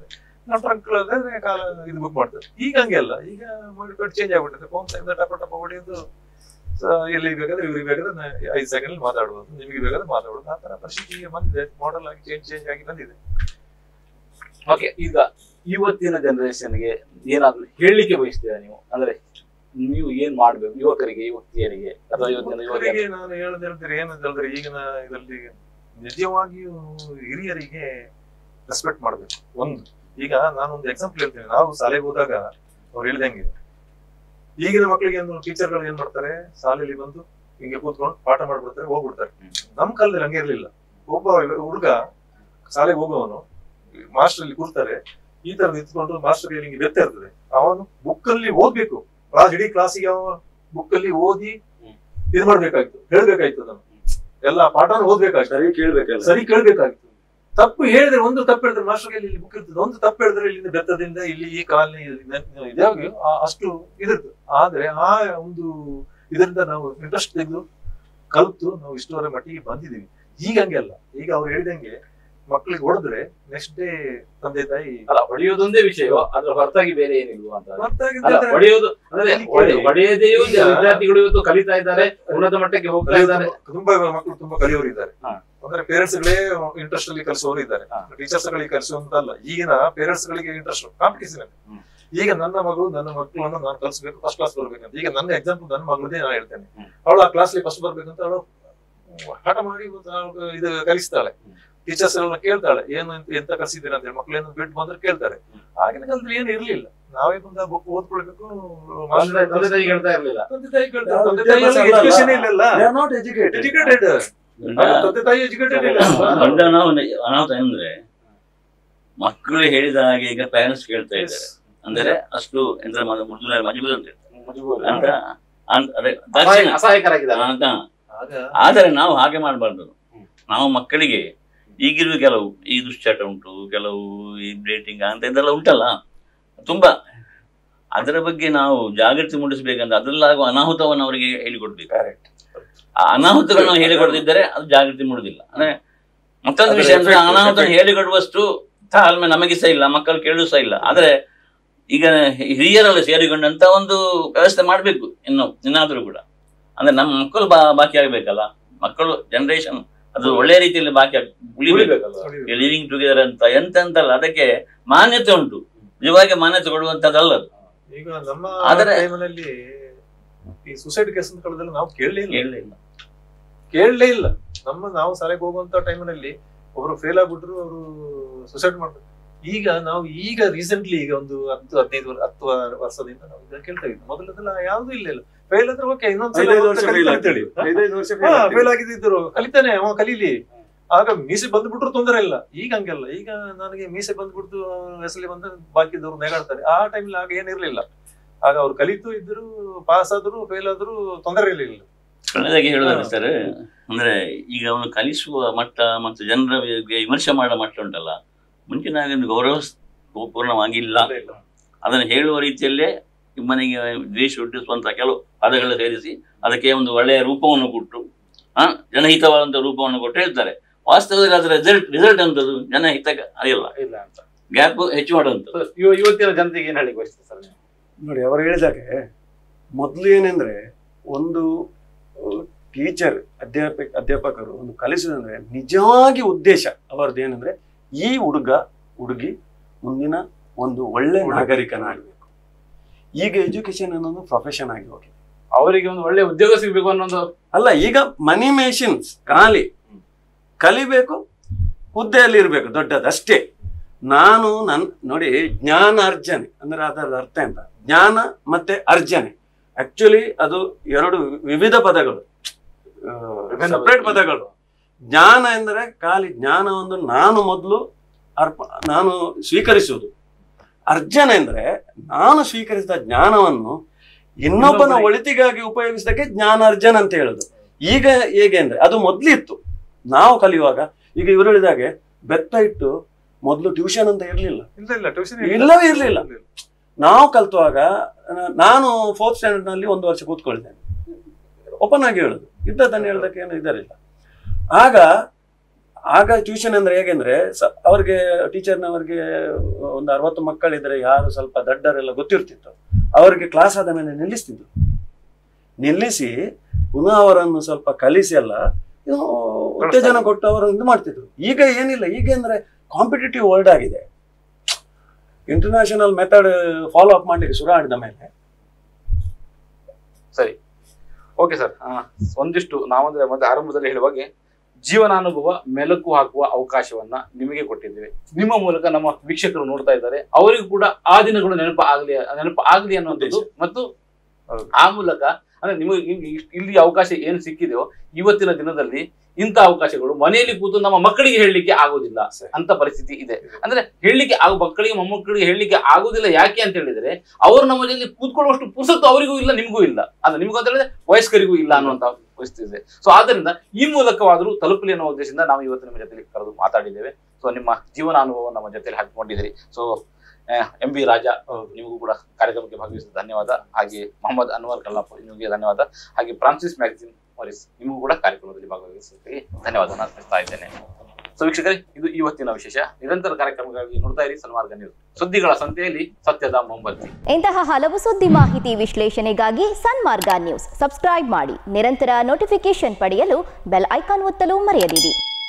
ನಮ್ಮ ಟ್ರಂಕ್ ಕಾಲ ಇದು ಬುಕ್ ಮಾಡ್ತಾರೆ. ಈಗ ಹಂಗೆಲ್ಲ, ಈಗ ಚೇಂಜ್ ಆಗ್ಬಿಟ್ಟಿದೆ. ಫೋನ್ ಸೈಡ್ ಟಪ ಟಪ ಹೊಡೆಯೋದು, ಎಲ್ಲಿ ಬೇಕಾದ್ರೆ ಇವ್ರಿಗೆ ಬೇಕಾದ್ರೆ 5 ಸೆಕೆಂಡ್ ಮಾತಾಡ್ಬೋದು, ನಿಮಗೆ ಬೇಕಾದ್ರೆ ಮಾತಾಡ್ಬೋದು. ಆ ತರ ಪರಿಸ್ಥಿತಿ ಈಗ ಬಂದಿದೆ, ಮಾಡಲ್ ಆಗಿ ಚೇಂಜ್ ಆಗಿ ಬಂದಿದೆ. ಓಕೆ, ಈಗ ಇವತ್ತಿನ ಜನರೇಷನ್ಗೆ ಏನಾದ್ರು ಹೇಳಲಿಕ್ಕೆ ಬಯಸ್ತೀರಾ ನೀವು? ಅಂದ್ರೆ ನೀವು ಏನ್ ಮಾಡ್ಬೇಕು ಯುವಕರಿಗೆ, ಯುವತಿಯರಿಗೆ, ಅಥವಾ ಯುವಕರಿಗೆ ನಾನು ಹೇಳ್ತಾರೆ ಏನಂದ್ರೆ, ಈಗಿನ ಇದರಲ್ಲಿ ನಿಜವಾಗಿಯೂ ಹಿರಿಯರಿಗೆ ರೆಸ್ಪೆಕ್ಟ್ ಮಾಡ್ಬೇಕು. ಒಂದು, ಈಗ ನಾನೊಂದು ಎಕ್ಸಾಂಪಲ್ ಹೇಳ್ತೀನಿ. ನಾವು ಶಾಲೆಗೆ ಹೋದಾಗ ಅವ್ರು ಹೇಳ್ದಂಗೆ ಈಗಿನ ಮಕ್ಕಳಿಗೆ ಏನು ಟೀಚರ್ಗಳು ಏನ್ ಮಾಡ್ತಾರೆ, ಶಾಲೆಯಲ್ಲಿ ಬಂದು ಹಿಂಗೆ ಕೂತ್ಕೊಂಡು ಪಾಠ ಮಾಡ್ಬಿಡ್ತಾರೆ, ಹೋಗ್ಬಿಡ್ತಾರೆ. ನಮ್ ಕಾಲದಲ್ಲಿ ಹಂಗೆ ಇರ್ಲಿಲ್ಲ. ಒಬ್ಬ ಹುಡುಗ ಶಾಲೆಗೆ ಹೋಗುವವನು ಮಾಸ್ಟರ್ ಅಲ್ಲಿ ಕೂರ್ತಾರೆ, ಈ ತರ ನಿಂತ್ಕೊಂಡು ಮಾಸ್ಟರ್ ಹಿಂಗೆ ಬೆತ್ತ ಇರ್ತದೆ, ಅವನು ಬುಕ್ ಅಲ್ಲಿ ಓದ್ಬೇಕು. ಇಡೀ ಕ್ಲಾಸಿಗೆ ಅವ ಬುಕ್ ಅಲ್ಲಿ ಓದಿ ಇದು ಮಾಡ್ಬೇಕಾಯ್ತು, ಹೇಳ್ಬೇಕಾಯ್ತು. ಅದನ್ನು ಎಲ್ಲ ಪಾಠನ ಓದ್ಬೇಕಾಯ್ತು, ಸರಿ ಕೇಳ್ಬೇಕಾಯ್ತು. ತಪ್ಪು ಹೇಳಿದ್ರೆ, ಒಂದು ತಪ್ಪು ಹೇಳಿದ್ರೆ ಮಾಸ್ಟರ್ಗೆ ಇಲ್ಲಿ ಬುಕ್ ಇರ್ತದೆ, ಒಂದು ತಪ್ಪು ಹೇಳಿದ್ರೆ ಇಲ್ಲಿಂದ ಬೆತ್ತದಿಂದ ಇಲ್ಲಿ ಈ ಕಾಲನಿ ಇದಾಗಿ ಅಷ್ಟು ಇದಿರ್ತದೆ. ಆದ್ರೆ ಆ ಒಂದು ಇದರಿಂದ ನಾವು ಇಂಟ್ರೆಸ್ಟ್ ತೆಗೆದು ಕಲಿತು ನಾವು ಇಷ್ಟುವರೆ ಮಟ್ಟಿಗೆ ಬಂದಿದೀವಿ. ಈಗ ಹಂಗೆಲ್ಲ, ಈಗ ಅವ್ರು ಹೇಳಿದಂಗೆ ಮಕ್ಳಿಗೆ ಹೊಡೆದ್ರೆ ನೆಕ್ಸ್ಟ್ ಡೇ ತಂದೆ ತಾಯಿ ಅಲ್ಲ ಹೊಡೆಯೋದೊಂದೇ ವಿಷಯ, ಅದ್ರ ಹೊರತಾಗಿ ಬೇರೆ ಏನಿಲ್ವಾ ಅಂತ. ಹೊಡೆಯೋದು ಅಂದ್ರೆ ಹೊಡೆಯದೆಯೂ ವಿದ್ಯಾರ್ಥಿಗಳು ಇವತ್ತು ಕಲಿತಾ ಇದ್ದಾರೆ, ಉನ್ನತ ಮಟ್ಟಕ್ಕೆ ಹೋಗ್ತಾ ಇದ್ದಾರೆ. ತುಂಬಾ ಮಕ್ಕಳು ತುಂಬಾ ಕಲಿಯೋರು ಇದ್ದಾರೆ. ಅಂದ್ರೆ ಪೇರೆಂಟ್ಸ್ ಗಳೇ ಇಂಟ್ರೆಸ್ಟ್ ಅಲ್ಲಿ ಕಲಿಸೋರು ಇದ್ದಾರೆ, ಟೀಚರ್ಸ್ ಗಳಿಗೆ ಕಲಿಸುವಂತಲ್ಲ. ಈಗಿನ ಪೇರೆಂಟ್ಸ್ ಗಳಿಗೆ ಇಂಟ್ರೆಸ್ಟ್ ಕಾಂಪಿಟೇಷನ್. ಈಗ ನನ್ನ ಮಕ್ಕಳನ್ನು ನಾನು ಕಲಿಸಬೇಕು, ಫಸ್ಟ್ ಕ್ಲಾಸ್ ಬರ್ಬೇಕಂತ. ಈಗ ನನ್ನ ಎಕ್ಸಾಂಪಲ್ ನನ್ನ ಮಗಳದೇ ನಾನು ಹೇಳ್ತೇನೆ. ಅವಳು ಆ ಕ್ಲಾಸ್ ಫಸ್ಟ್ ಬರ್ಬೇಕಂತ ಅವಳು ಹಠ ಮಾಡಿ ಇದು ಕಲಿಸ್ತಾಳೆ. ಟೀಚರ್ಸ್ ಎಲ್ಲ ಕೇಳ್ತಾಳೆ, ಏನು ಎಂತ ಕಲಿಸಿದ್ದೀರಾ ಅಂತ ಹೇಳಿ. ಮಕ್ಳು ಏನು ಬಿಟ್ಟು ಬಂದ್ರೆ ಕೇಳ್ತಾರೆ. ಆಗಿನ ಕಾಲದಲ್ಲಿ ಏನು ಇರ್ಲಿಲ್ಲ, ನಾವೇ ಬಂದ ಬುಕ್ ಓದ್ಕೊಳ್ಬೇಕು. ತಂದೆ ತಾಯಿ ಹೇಳ್ತಾ ಇರ್ಲಿಲ್ಲ, ತಂದೆ ತಾಯಿ ಕೇಳ್ತಾರೆ. ಎಜುಕೇಶನ್ ಇಲ್ಲ, ಎಜುಕೇಟೆಡ್ ತಂದೆ ತಾಯಿ ಎಜುಕೇಟೆಡ್ ಇಲ್ಲ. ದೊಡ್ಡ ಅನಾಹುತ ಅಂದ್ರೆ ಮಕ್ಕಳು ಹೇಳಿದ ಹಾಗೆ ಈಗ ಪೇರೆಂಟ್ಸ್ ಕೇಳ್ತಾ ಇದ್ದಾರೆ. ಅಂದ್ರೆ ಅಷ್ಟು ಎಂತ ಮಜಬೂರ್ ಅಂತ ಅಸಹಾಯಕರಾಗಿದ್ದಾರೆ. ಆದರೆ ನಾವು ಹಾಗೆ ಮಾಡಬಾರ್ದು. ನಾವು ಮಕ್ಕಳಿಗೆ ಈಗಿರುವ ಕೆಲವು ಈ ದುಶ್ಚಟ ಉಂಟು, ಕೆಲವು ಈ ಡೇಟಿಂಗ್ ಅಂತ ಇದೆಲ್ಲ ಉಂಟಲ್ಲ, ತುಂಬಾ ಅದರ ಬಗ್ಗೆ ನಾವು ಜಾಗೃತಿ ಮೂಡಿಸಬೇಕಂದ್ರೆ ಅದರಲ್ಲಾಗುವ ಅನಾಹುತವನ್ನು ಅವರಿಗೆ ಹೇಳಿಕೊಡ್ಬೇಕು. ಆ ಅನಾಹುತಗಳನ್ನು ಹೇಳಿಕೊಡದಿದ್ದರೆ ಅದು ಜಾಗೃತಿ ಮೂಡುದಿಲ್ಲ. ಅಂದ್ರೆ ಮತ್ತೊಂದು ವಿಷಯ ಅಂದ್ರೆ ಅನಾಹುತ ಹೇಳಿಕೊಡುವಷ್ಟು ತಾಳ್ಮೆ ನಮಗೆ ಸಹ ಇಲ್ಲ, ಮಕ್ಕಳು ಕೇಳೂ ಸಹ ಇಲ್ಲ. ಆದ್ರೆ ಈಗ ಹಿರಿಯರೆಲ್ಲ ಸೇರಿಕೊಂಡಂತ ಒಂದು ವ್ಯವಸ್ಥೆ ಮಾಡ್ಬೇಕು ಇನ್ನಾದ್ರೂ ಕೂಡ. ಅಂದ್ರೆ ನಮ್ಮ ಮಕ್ಕಳು ಬಾಕಿ ಆಗ್ಬೇಕಲ್ಲ, ಮಕ್ಕಳು ಜನರೇಷನ್ ಅದು ಒಳ್ಳೆ ರೀತಿಯಲ್ಲಿ ಬಾಕಿ ಲಿವಿಂಗ್ ಟುಗೆದರ್ ಅಂತ ಎಂತೆಂತಲ್ಲ, ಅದಕ್ಕೆ ಮಾನ್ಯತೆ ಉಂಟು. ನಿಜವಾಗಿ ಮಾನ್ಯತೆ ಕೊಡುವಂತದ್ದಲ್ಲ ಅದು. ಈಗ ನಮ್ಮ ಟೈಮಲ್ಲಿ ಈ ಸುಸೈಡ್ ಕೇಸ್ ಅಂತ ನಾವು ಕೇಳಲೇ ಇಲ್ಲ. ನಾವು ಶಾಲೆಗೆ ಹೋಗುವಂತ ಟೈಮಿನಲ್ಲಿ ಒಬ್ರು ಫೇಲ್ ಆಗ್ಬಿಟ್ರು, ಅವರು ಸುಸೈಡ್ ಮಾಡ್ತಾರೆ. ಈಗ ರೀಸೆಂಟ್ಲಿ ಈಗ ಒಂದು 10-15 ವರ್ಷದಿಂದ ನಾವು ಇದನ್ನ ಕೇಳ್ತಾ ಇದ್ವಿ. ಮೊದಲದೆಲ್ಲ ಯಾವ್ದು ಇಲ್ಲ. ಫೇಲ್ ಆದ್ರೆ ಓಕೆ, ಫೇಲ್ ಆಗಿದ್ರು ಕಲಿತಾನೆ, ಅವ ಕಲೀಲಿ, ಆಗ ಮೀಸೆ ಬಂದ್ಬಿಟ್ರು ತೊಂದರೆ ಇಲ್ಲ. ಈಗ ಹಂಗೆಲ್ಲ, ಈಗ ನನಗೆ ಮೀಸೆ ಬಂದ್ಬಿಡ್ತು ಹೆಸಲಿ ಬಂದ್ರೆ ಬಾಕಿದವ್ರು ನೆಗಾಡ್ತಾರೆ. ಆ ಟೈಮ್ಲಿ ಆಗ ಏನಿರ್ಲಿಲ್ಲ. ಆಗ ಅವ್ರು ಕಲಿತು ಇದ್ರು, ಪಾಸ್ ಆದ್ರು, ಫೇಲ್ ಆದ್ರು ತೊಂದರೆ ಇರಲಿಲ್ಲ. ಒಳ್ಳೆದಾಗಿ ಹೇಳುದಾರೆ ಸರ್. ಅಂದ್ರೆ ಈಗ ಅವನು ಕಲಿಸುವ ಮಟ್ಟ ಮತ್ತು ಜನರ ವಿಮರ್ಶೆ ಮಾಡೋ ಮಟ್ಟ ಉಂಟಲ್ಲ, ಮುಂಚಿನ ಗೌರವ ಪೂರ್ಣವಾಗಿಲ್ಲ. ಅದನ್ನು ಹೇಳುವ ರೀತಿಯಲ್ಲೇ ಮನೆಗೆ ದ್ವೇಷ ಹುಟ್ಟಿಸುವಂತ ಕೆಲವು ಪದಗಳು ಸೇರಿಸಿ ಅದಕ್ಕೆ ಒಂದು ಒಳ್ಳೆಯ ರೂಪವನ್ನು ಕೊಟ್ಟು ಜನಹಿತವಾದಂತ ರೂಪವನ್ನು ಕೊಟ್ಟು ಹೇಳ್ತಾರೆ. ವಾಸ್ತವದಲ್ಲಿ ಅದರ ರಿಸಲ್ಟ್ ಅಂತದ್ದು ಜನಹಿತಕ್ಕೆ ಅರಿಯಲ್ಲ, ಗ್ಯಾಪ್ ಹೆಚ್ಚು ಮಾಡುವಂಥದ್ದು. ಇವತ್ತಿನ ಜನತೆಗೆ ಏನ್ ಹೇಳಿ ಬಯಸ್ತದೆ ಸರ್? ನೋಡಿ, ಅವರು ಹೇಳಿದಾಗೆ ಮೊದಲು ಏನೆಂದ್ರೆ, ಒಂದು ಟೀಚರ್ ಅಧ್ಯಾಪಕರು ಒಂದು ಕಲಿಸೋದಂದ್ರೆ ನಿಜವಾಗಿ ಉದ್ದೇಶ ಅವರದ್ದು ಏನಂದ್ರೆ, ಈ ಹುಡುಗಿ ಮುಂದಿನ ಒಂದು ಒಳ್ಳೆ ನಾಗರಿಕನಾಗಬೇಕು. ಈಗ ಎಜುಕೇಶನ್ ಅನ್ನೋದು ಪ್ರೊಫೆಷನ್ ಆಗಿ ಹೋಗಿದೆ. ಅವರಿಗೆ ಒಂದು ಒಳ್ಳೆ ಉದ್ಯೋಗ ಸಿಗ್ಬೇಕು ಅನ್ನೋದು ಅಲ್ಲ, ಈಗ ಮನಿ ಮೇಷನ್ಸ್ ಕಲಿಬೇಕು, ಹುದ್ದೆಯಲ್ಲಿ ಇರ್ಬೇಕು, ದೊಡ್ಡದಷ್ಟೇ. ನೋಡಿ, ಜ್ಞಾನ ಅರ್ಜನೆ ಅಂದ್ರೆ ಅದರ ಅರ್ಥ ಎಂತ? ಜ್ಞಾನ ಮತ್ತೆ ಅರ್ಜನೆ ಆಕ್ಚುಲಿ ಅದು ಎರಡು ವಿವಿಧ ಪದಗಳು, ಸಪರೇಟ್ ಪದಗಳು. ಜ್ಞಾನ ಎಂದರೆ ಖಾಲಿ ಜ್ಞಾನವನ್ನು ನಾನು ಸ್ವೀಕರಿಸುವುದು. ಅರ್ಜನೆ ಅಂದ್ರೆ ನಾನು ಸ್ವೀಕರಿಸಿದ ಜ್ಞಾನವನ್ನು ಇನ್ನೊಬ್ಬನ ಒಳಿತಿಗಾಗಿ ಉಪಯೋಗಿಸಿದಕ್ಕೆ ಜ್ಞಾನ ಅರ್ಜನ ಅಂತ ಹೇಳುದು. ಈಗ ಹೇಗೆ ಅಂದ್ರೆ, ಅದು ಮೊದ್ಲಿತ್ತು ನಾವು ಕಲಿಯುವಾಗ. ಈಗ ಇವರು ಹೇಳಿದಾಗೆ ಬೆತ್ತ ಇಟ್ಟು ಮೊದಲು ಟ್ಯೂಷನ್ ಅಂತ ಇಲ್ಲವೇ ಇರ್ಲಿಲ್ಲ. ನಾವು ಕಲ್ತುವಾಗ ನಾನು 4th ಸ್ಟ್ಯಾಂಡರ್ಡ್ ನಲ್ಲಿ 1 ವರ್ಷ ಕೂತ್ಕೊಳ್ತೇನೆ, ಓಪನ್ ಆಗಿ ಹೇಳುದು, ಇದ್ದದನ್ನು ಹೇಳೋದಕ್ಕೆ ಏನು ಇದರಿಲ್ಲ. ಆಗ ಆಗ ಟ್ಯೂಷನ್ ಅಂದ್ರೆ ಹೇಗೆಂದ್ರೆ ಅವ್ರಿಗೆ ಟೀಚರ್ನವ್ರಿಗೆ ಒಂದು 60 ಮಕ್ಕಳಿದ್ರೆ ಯಾರು ಸ್ವಲ್ಪ ದಡ್ಡರೆಲ್ಲ ಗೊತ್ತಿರ್ತಿತ್ತು, ಅವರಿಗೆ ಕ್ಲಾಸ್ ಆದ ಮೇಲೆ ನಿಲ್ಲಿಸ್ತಿದ್ರು. ನಿಲ್ಲಿಸಿ ಪುನಃ ಅವರನ್ನು ಸ್ವಲ್ಪ ಕಲಿಸಿ ಎಲ್ಲ ಉತ್ತೇಜನ ಕೊಟ್ಟು ಅವರನ್ನು ಇದು ಮಾಡ್ತಿದ್ರು. ಈಗ ಏನಿಲ್ಲ, ಈಗ ಅಂದ್ರೆ ಕಾಂಪಿಟೇಟಿವ್ ವರ್ಲ್ಡ್ ಆಗಿದೆ. ಇಂಟರ್ನ್ಯಾಷನಲ್ ಮೆಥಡ್ ಫಾಲೋ ಅಪ್ ಮಾಡ್ಲಿಕ್ಕೆ ಶುರು ಮಾಡಿದ ಮೇಲೆ. ಸರಿ, ಓಕೆ ಸರ್. ಒಂದಿಷ್ಟು ನಾವಂದ್ರೆ ಮತ್ತೆ ಆರಂಭದಲ್ಲಿ ಹೇಳುವಾಗೆ ಜೀವನಾನುಭವ ಮೆಲುಕು ಹಾಕುವ ಅವಕಾಶವನ್ನ ನಿಮಗೆ ಕೊಟ್ಟಿದ್ದೇವೆ. ನಿಮ್ಮ ಮೂಲಕ ನಮ್ಮ ವೀಕ್ಷಕರು ನೋಡ್ತಾ ಇದ್ದಾರೆ, ಅವರಿಗೂ ಕೂಡ ಆ ದಿನಗಳು ನೆನಪು ಆಗ್ಲಿ ಅನ್ನುವಂಥದ್ದು. ಮತ್ತು ಆ ಮೂಲಕ ಅಂದ್ರೆ ನಿಮಗೆ ಇಲ್ಲಿ ಅವಕಾಶ ಏನು ಸಿಕ್ಕಿದೆಯೋ ಇವತ್ತಿನ ದಿನದಲ್ಲಿ ಇಂಥ ಅವಕಾಶಗಳು ಮನೆಯಲ್ಲಿ ಕೂತು ನಮ್ಮ ಮಕ್ಕಳಿಗೆ ಹೇಳಲಿಕ್ಕೆ ಆಗೋದಿಲ್ಲ ಅಂತ ಪರಿಸ್ಥಿತಿ ಇದೆ. ಅಂದ್ರೆ ಹೇಳಲಿಕ್ಕೆ ಮಕ್ಕಳಿಗೆ ಮೊಮ್ಮಕ್ಕಳಿಗೆ ಹೇಳಲಿಕ್ಕೆ ಆಗೋದಿಲ್ಲ. ಯಾಕೆ ಅಂತ ಹೇಳಿದ್ರೆ ಅವರು ನಮ್ಮ ಜೊತೆ ಕೂತ್ಕೊಳ್ಳುವಷ್ಟು ಪುರ್ಸತ್ತು ಅವರಿಗೂ ಇಲ್ಲ, ನಿಮಗೂ ಇಲ್ಲ. ಅಂದ್ರೆ ನಿಮಗೂ ಅಂತ ಹೇಳಿದ್ರೆ ವಯಸ್ಕರಿಗೂ ಇಲ್ಲ ಅನ್ನುವಂತ ಪರಿಸ್ಥಿತಿ ಇದೆ. ಸೊ ಆದ್ದರಿಂದ ಈ ಮೂಲಕವಾದರೂ ತಲುಪಲಿ ಅನ್ನೋ ಉದ್ದೇಶದಿಂದ ನಾವು ಇವತ್ತು ನಿಮ್ಮ ಜೊತೆಲಿ ಕರೆದು ಮಾತಾಡಿದ್ದೇವೆ. ಸೊ ನಿಮ್ಮ ಜೀವನ ಅನುಭವ ನಮ್ಮ ಜೊತೆಲಿ ಹಾಕಿಕೊಂಡಿದ್ದೀರಿ. ಸೊ MB ರಾಜಾ ನಿಮಗೂ ಕೂಡ ಕಾರ್ಯಕ್ರಮಕ್ಕೆ ಭಾಗವಹಿಸಿದ ಧನ್ಯವಾದ. ಹಾಗೆ ಮೊಹಮ್ಮದ್ ಅನ್ವರ್ ಕಲ್ಲಾಪುರ್ ನಿಮಗೆ ಧನ್ಯವಾದ. ಹಾಗೆ ಫ್ರಾನ್ಸಿಸ್ ಮ್ಯಾಗಜಿನ್ ಮಾರಿಸ್ ನಿಮಗೂ ಕೂಡ ಕಾರ್ಯಕ್ರಮದಲ್ಲಿ ಭಾಗವಹಿಸಿದ್ದಕ್ಕೆ ಧನ್ಯವಾದ ಅರ್ಪಿಸ್ತಾ ಇದ್ದೇನೆ. ಸೊ ವೀಕ್ಷಕರೇ, ಇದು ಇವತ್ತಿನ ವಿಶೇಷ. ನಿರಂತರ ಕಾರ್ಯಕ್ರಮಗಳಿಗೆ ನೋಡ್ತಾ ಇರಿ ಸನ್ಮಾರ್ಗ ನ್ಯೂಸ್, ಸುದ್ದಿಗಳ ಸಂತೆಯಲ್ಲಿ ಸತ್ಯದ ಮೊಂಬತ್ತಿ. ಇಂತಹ ಹಲವು ಸುದ್ದಿ ಮಾಹಿತಿ ವಿಶ್ಲೇಷಣೆಗಾಗಿ ಸನ್ಮಾರ್ಗ ನ್ಯೂಸ್ ಸಬ್ಸ್ಕ್ರೈಬ್ ಮಾಡಿ. ನಿರಂತರ ನೋಟಿಫಿಕೇಶನ್ ಪಡೆಯಲು ಬೆಲ್ ಐಕಾನ್ ಒತ್ತಲು ಮರೆಯದಿರಿ.